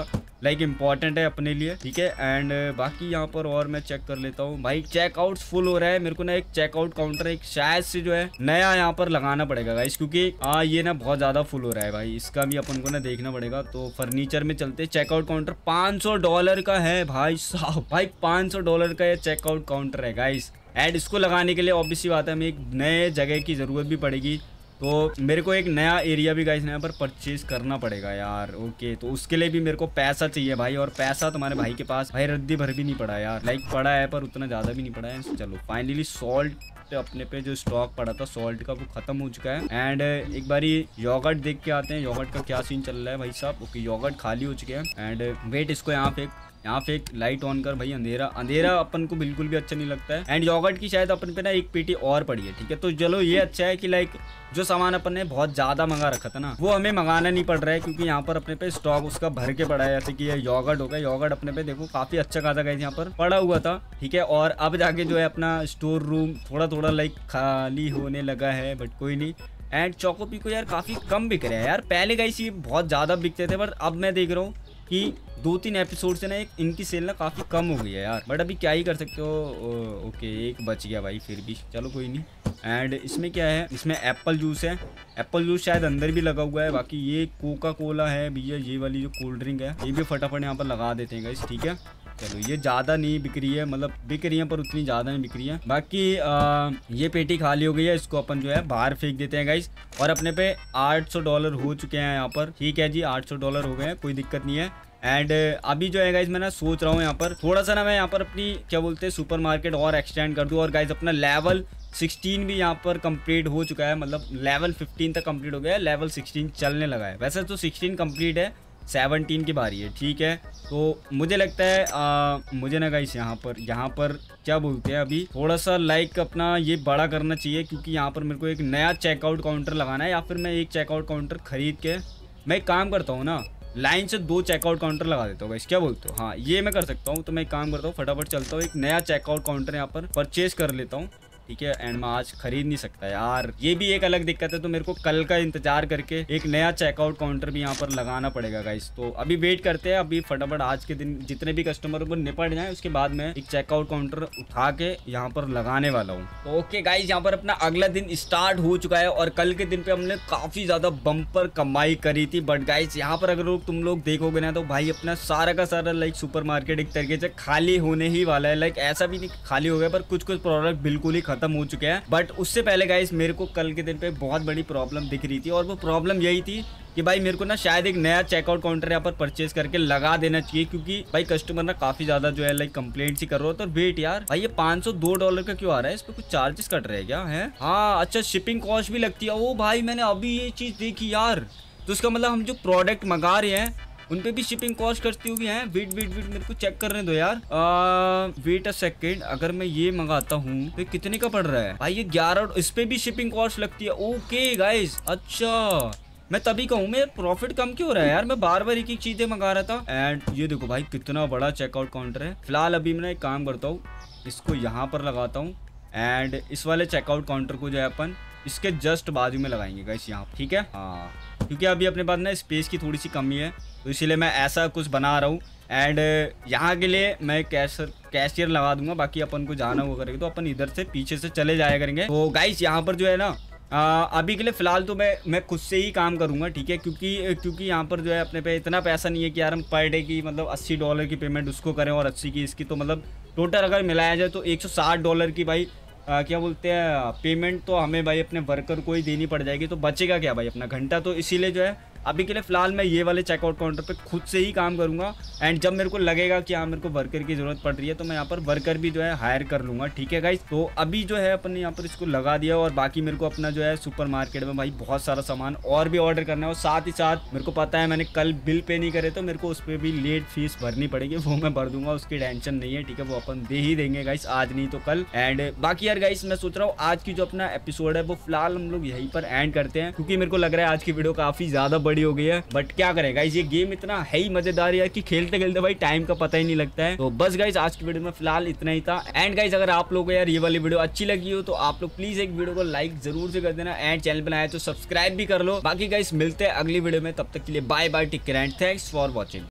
A: लाइक इम्पोर्टेंट है अपने लिए, ठीक है। एंड बाकी यहाँ पर और मैं चेक कर लेता हूँ भाई, चेकआउट फुल हो रहा है। मेरे को ना एक चेकआउट काउंटर एक शायद से जो है नया यहाँ पर लगाना पड़ेगा गाइस, क्योंकि आ, ये ना बहुत ज्यादा फुल हो रहा है भाई, इसका भी अपन को ना देखना पड़ेगा। तो फर्नीचर में चलते, चेकआउट काउंटर पाँच सौ डॉलर का है भाई साहब, भाई पाँच सौ डॉलर का ये चेकआउट काउंटर है गाइस। एंड इसको लगाने के लिए ऑब्वियसली बात है हमें एक नए जगह की जरूरत भी पड़ेगी, तो मेरे को एक नया एरिया भी गाइस यहाँ पर परचेज करना पड़ेगा यार। ओके, तो उसके लिए भी मेरे को पैसा चाहिए भाई, और पैसा तुम्हारे भाई के पास भाई रद्दी भर भी नहीं पड़ा यार, लाइक पड़ा है पर उतना ज़्यादा भी नहीं पड़ा है। चलो फाइनली सॉल्ट अपने पे जो स्टॉक पड़ा था सॉल्ट का वो खत्म हो चुका है। एंड एक बारी योगर्ट देख के आते हैं, योगर्ट का क्या सीन चल रहा है भाई साहब। ओके, योगर्ट खाली हो चुके हैं। एंड वेट, इसको यहाँ पे यहाँ पे एक लाइट ऑन कर भाई, अंधेरा अंधेरा अपन को बिल्कुल भी अच्छा नहीं लगता है। एंड योगर्ट की शायद अपन पे ना एक पेटी और पड़ी है, ठीक है। तो चलो ये अच्छा है कि लाइक जो सामान अपन ने बहुत ज्यादा मंगा रखा था ना वो हमें मंगाना नहीं पड़ रहा है, क्योंकि यहाँ पर अपने पे स्टॉक उसका भर के पड़ा है। जैसे कि ये योगर्ट हो गया, योगर्ट अपने पे देखो काफी अच्छा खासा गाइस यहाँ पर पड़ा हुआ था, ठीक है। और अब जाके जो है अपना स्टोर रूम थोड़ा थोड़ा लाइक खाली होने लगा है, बट कोई नहीं। एंड चोकोपी को यार काफी कम बिक रहे हैं यार, पहले गाइस ये बहुत ज्यादा बिकते थे, पर अब मैं देख रहा हूँ कि दो तीन एपिसोड से ना एक इनकी सेल ना काफ़ी कम हो गई है यार, बट अभी क्या ही कर सकते हो। ओ, ओके, एक बच गया भाई, फिर भी चलो कोई नहीं। एंड इसमें क्या है, इसमें एप्पल जूस है, एप्पल जूस शायद अंदर भी लगा हुआ है। बाकी ये कोका कोला है भैया, ये वाली जो कोल्ड ड्रिंक है ये भी फटाफट यहाँ पर लगा देते हैं गाइस, ठीक है। चलो ये ज़्यादा नहीं बिक रही है, मतलब बिक रही है पर उतनी ज़्यादा नहीं बिक रही है। बाकी आ, ये पेटी खाली हो गई है, इसको अपन जो है बाहर फेंक देते हैं गाइस। और अपने पे आठ सौ डॉलर हो चुके हैं यहाँ पर, ठीक है जी, आठ सौ डॉलर हो गए हैं, कोई दिक्कत नहीं है। एंड अभी जो है गाइज मैं ना सोच रहा हूँ यहाँ पर थोड़ा सा ना मैं यहाँ पर अपनी क्या बोलते हैं सुपर मार्केट और एक्सटेंड कर दूँ। और गाइज अपना लेवल सोलह भी यहाँ पर कंप्लीट हो चुका है, मतलब लेवल पंद्रह तक कंप्लीट हो गया है, लेवल सोलह चलने लगा है। वैसे तो सोलह कंप्लीट है, सत्रह की बारी है, ठीक है। तो मुझे लगता है आ, मुझे ना गाइस यहाँ पर यहाँ पर क्या बोलते हैं अभी थोड़ा सा लाइक अपना ये बड़ा करना चाहिए, क्योंकि यहाँ पर मेरे को एक नया चेकआउट काउंटर लगाना है, या फिर मैं एक चेकआउट काउंटर खरीद के मैं एक काम करता हूँ ना, लाइन से दो चेकआउट काउंटर लगा देता हूँ गाइस, क्या बोलते हो। हाँ ये मैं कर सकता हूँ, तो मैं एक काम करता हूँ फटाफट चलता हूँ, एक नया चेकआउट काउंटर यहाँ पर परचेज कर लेता हूँ, ठीक है। एंड मैं आज खरीद नहीं सकता यार, ये भी एक अलग दिक्कत है, तो मेरे को कल का इंतजार करके एक नया चेकआउट काउंटर भी यहाँ पर लगाना पड़ेगा गाइस। तो अभी वेट करते हैं, अभी फटाफट आज के दिन जितने भी कस्टमरों को निपट जाए उसके बाद मैं एक चेकआउट काउंटर उठा के यहाँ पर लगाने वाला हूँ। तो ओके गाइस, यहाँ पर अपना अगला दिन स्टार्ट हो चुका है, और कल के दिन पे हमने काफी ज्यादा बम्पर कमाई करी थी। बट गाइस यहाँ पर अगर तुम लोग देखोगे ना, तो भाई अपना सारा का सारा लाइक सुपर मार्केट एक तरीके से खाली होने ही वाला है। लाइक ऐसा भी नहीं खाली हो गया, पर कुछ कुछ प्रोडक्ट बिल्कुल ही खत्म हो चुके हैं। बट उससे पहले गाइस मेरे को कल के दिन पे बहुत बड़ी प्रॉब्लम दिख रही थी, और वो प्रॉब्लम यही थी कि भाई मेरे को ना शायद एक नया चेकआउट काउंटर यहाँ पर परचेज करके लगा देना चाहिए, क्योंकि भाई कस्टमर ना काफी ज्यादा जो है लाइक कंप्लेंट ही कर रहा हो। तो वेट यार, भाई ये पाँच सौ दो डॉलर का क्यों आ रहा है, इस पे कुछ चार्जेस कट रहे हैं क्या है? हाँ अच्छा, शिपिंग कॉस्ट भी लगती है। ओ भाई मैंने अभी ये चीज देखी यार, तो इसका मतलब हम जो प्रोडक्ट मंगा रहे हैं उन पे भी शिपिंग कॉस्ट करती होगी है। वेट वेट वेट मेरे को चेक करने दो यार, वेट अ सेकेंड, अगर मैं ये मंगाता हूँ तो कितने का पड़ रहा है भाई? ये ग्यारह, इस पे भी शिपिंग कॉस्ट लगती है। ओके गाइस, अच्छा मैं तभी कहूँ मैं प्रॉफिट कम क्यों हो रहा है यार, मैं बार बार एक एक चीजें मंगा रहा था। एंड ये देखो भाई कितना बड़ा चेकआउट काउंटर है। फिलहाल अभी मैं एक काम करता हूँ, इसको यहाँ पर लगाता हूँ, एंड इस वाले चेकआउट काउंटर को जो है अपन इसके जस्ट बाजू में लगाएंगे गाइस यहाँ, ठीक है। हाँ क्योंकि अभी अपने पास ना स्पेस की थोड़ी सी कमी है, तो इसीलिए मैं ऐसा कुछ बना रहा हूँ। एंड यहाँ के लिए मैं कैशर कैशियर लगा दूंगा, बाकी अपन को जाना हुआ करेगा तो अपन इधर से पीछे से चले जाया करेंगे। तो गाइस यहाँ पर जो है ना आ, अभी के लिए फिलहाल तो मैं मैं खुद से ही काम करूंगा, ठीक है, क्योंकि क्योंकि यहाँ पर जो है अपने पे इतना पैसा नहीं है कि यार हम पर डे की मतलब अस्सी डॉलर की पेमेंट उसको करें और अस्सी की इसकी, तो मतलब टोटल अगर मिलाया जाए तो एक सौ साठ डॉलर की भाई आ, क्या बोलते हैं पेमेंट तो हमें भाई अपने वर्कर को ही देनी पड़ जाएगी। तो बचेगा क्या भाई अपना घंटा, तो इसीलिए जो है अभी के लिए फिलहाल मैं ये वाले चेकआउट काउंटर पे खुद से ही काम करूंगा। एंड जब मेरे को लगेगा कि हाँ मेरे को वर्कर की जरूरत पड़ रही है तो मैं यहाँ पर वर्कर भी जो है हायर कर लूंगा, ठीक है गाइस। तो अभी जो है अपन ने यहाँ पर इसको लगा दिया, और बाकी मेरे को अपना जो है सुपर मार्केट में भाई बहुत सारा सामान और भी ऑर्डर करना है, और साथ ही साथ मेरे को पता है मैंने कल बिल पे नहीं करे तो मेरे को उस पर भी लेट फीस भरनी पड़ेगी, वो मैं भर दूंगा, उसकी टेंशन नहीं है, ठीक है, वो अपन दे ही देंगे गाइस, आज नहीं तो कल। एंड बाकी यार गाइस मैं सोच रहा हूँ आज की जो अपना एपिसोड है वो फिलहाल हम लोग यहीं पर एंड करते हैं, क्योंकि मेरे को लग रहा है आज की वीडियो काफी ज्यादा बड़ी हो गई है। बट क्या करें गाइस, ये गेम इतना है ही मजेदार है कि खेलते खेलते भाई टाइम का पता ही नहीं लगता है। तो बस गाइस आज की वीडियो में फिलहाल इतना ही था। एंड गाइस अगर आप लोगों को यार ये वाली वीडियो अच्छी लगी हो तो आप लोग प्लीज एक वीडियो को लाइक जरूर से कर देना, एंड चैनल बनाए तो सब्सक्राइब भी कर लो। बाकी गाइस मिलते हैं अगली वीडियो में, तब तक के लिए bye bye, take care and thanks for watching.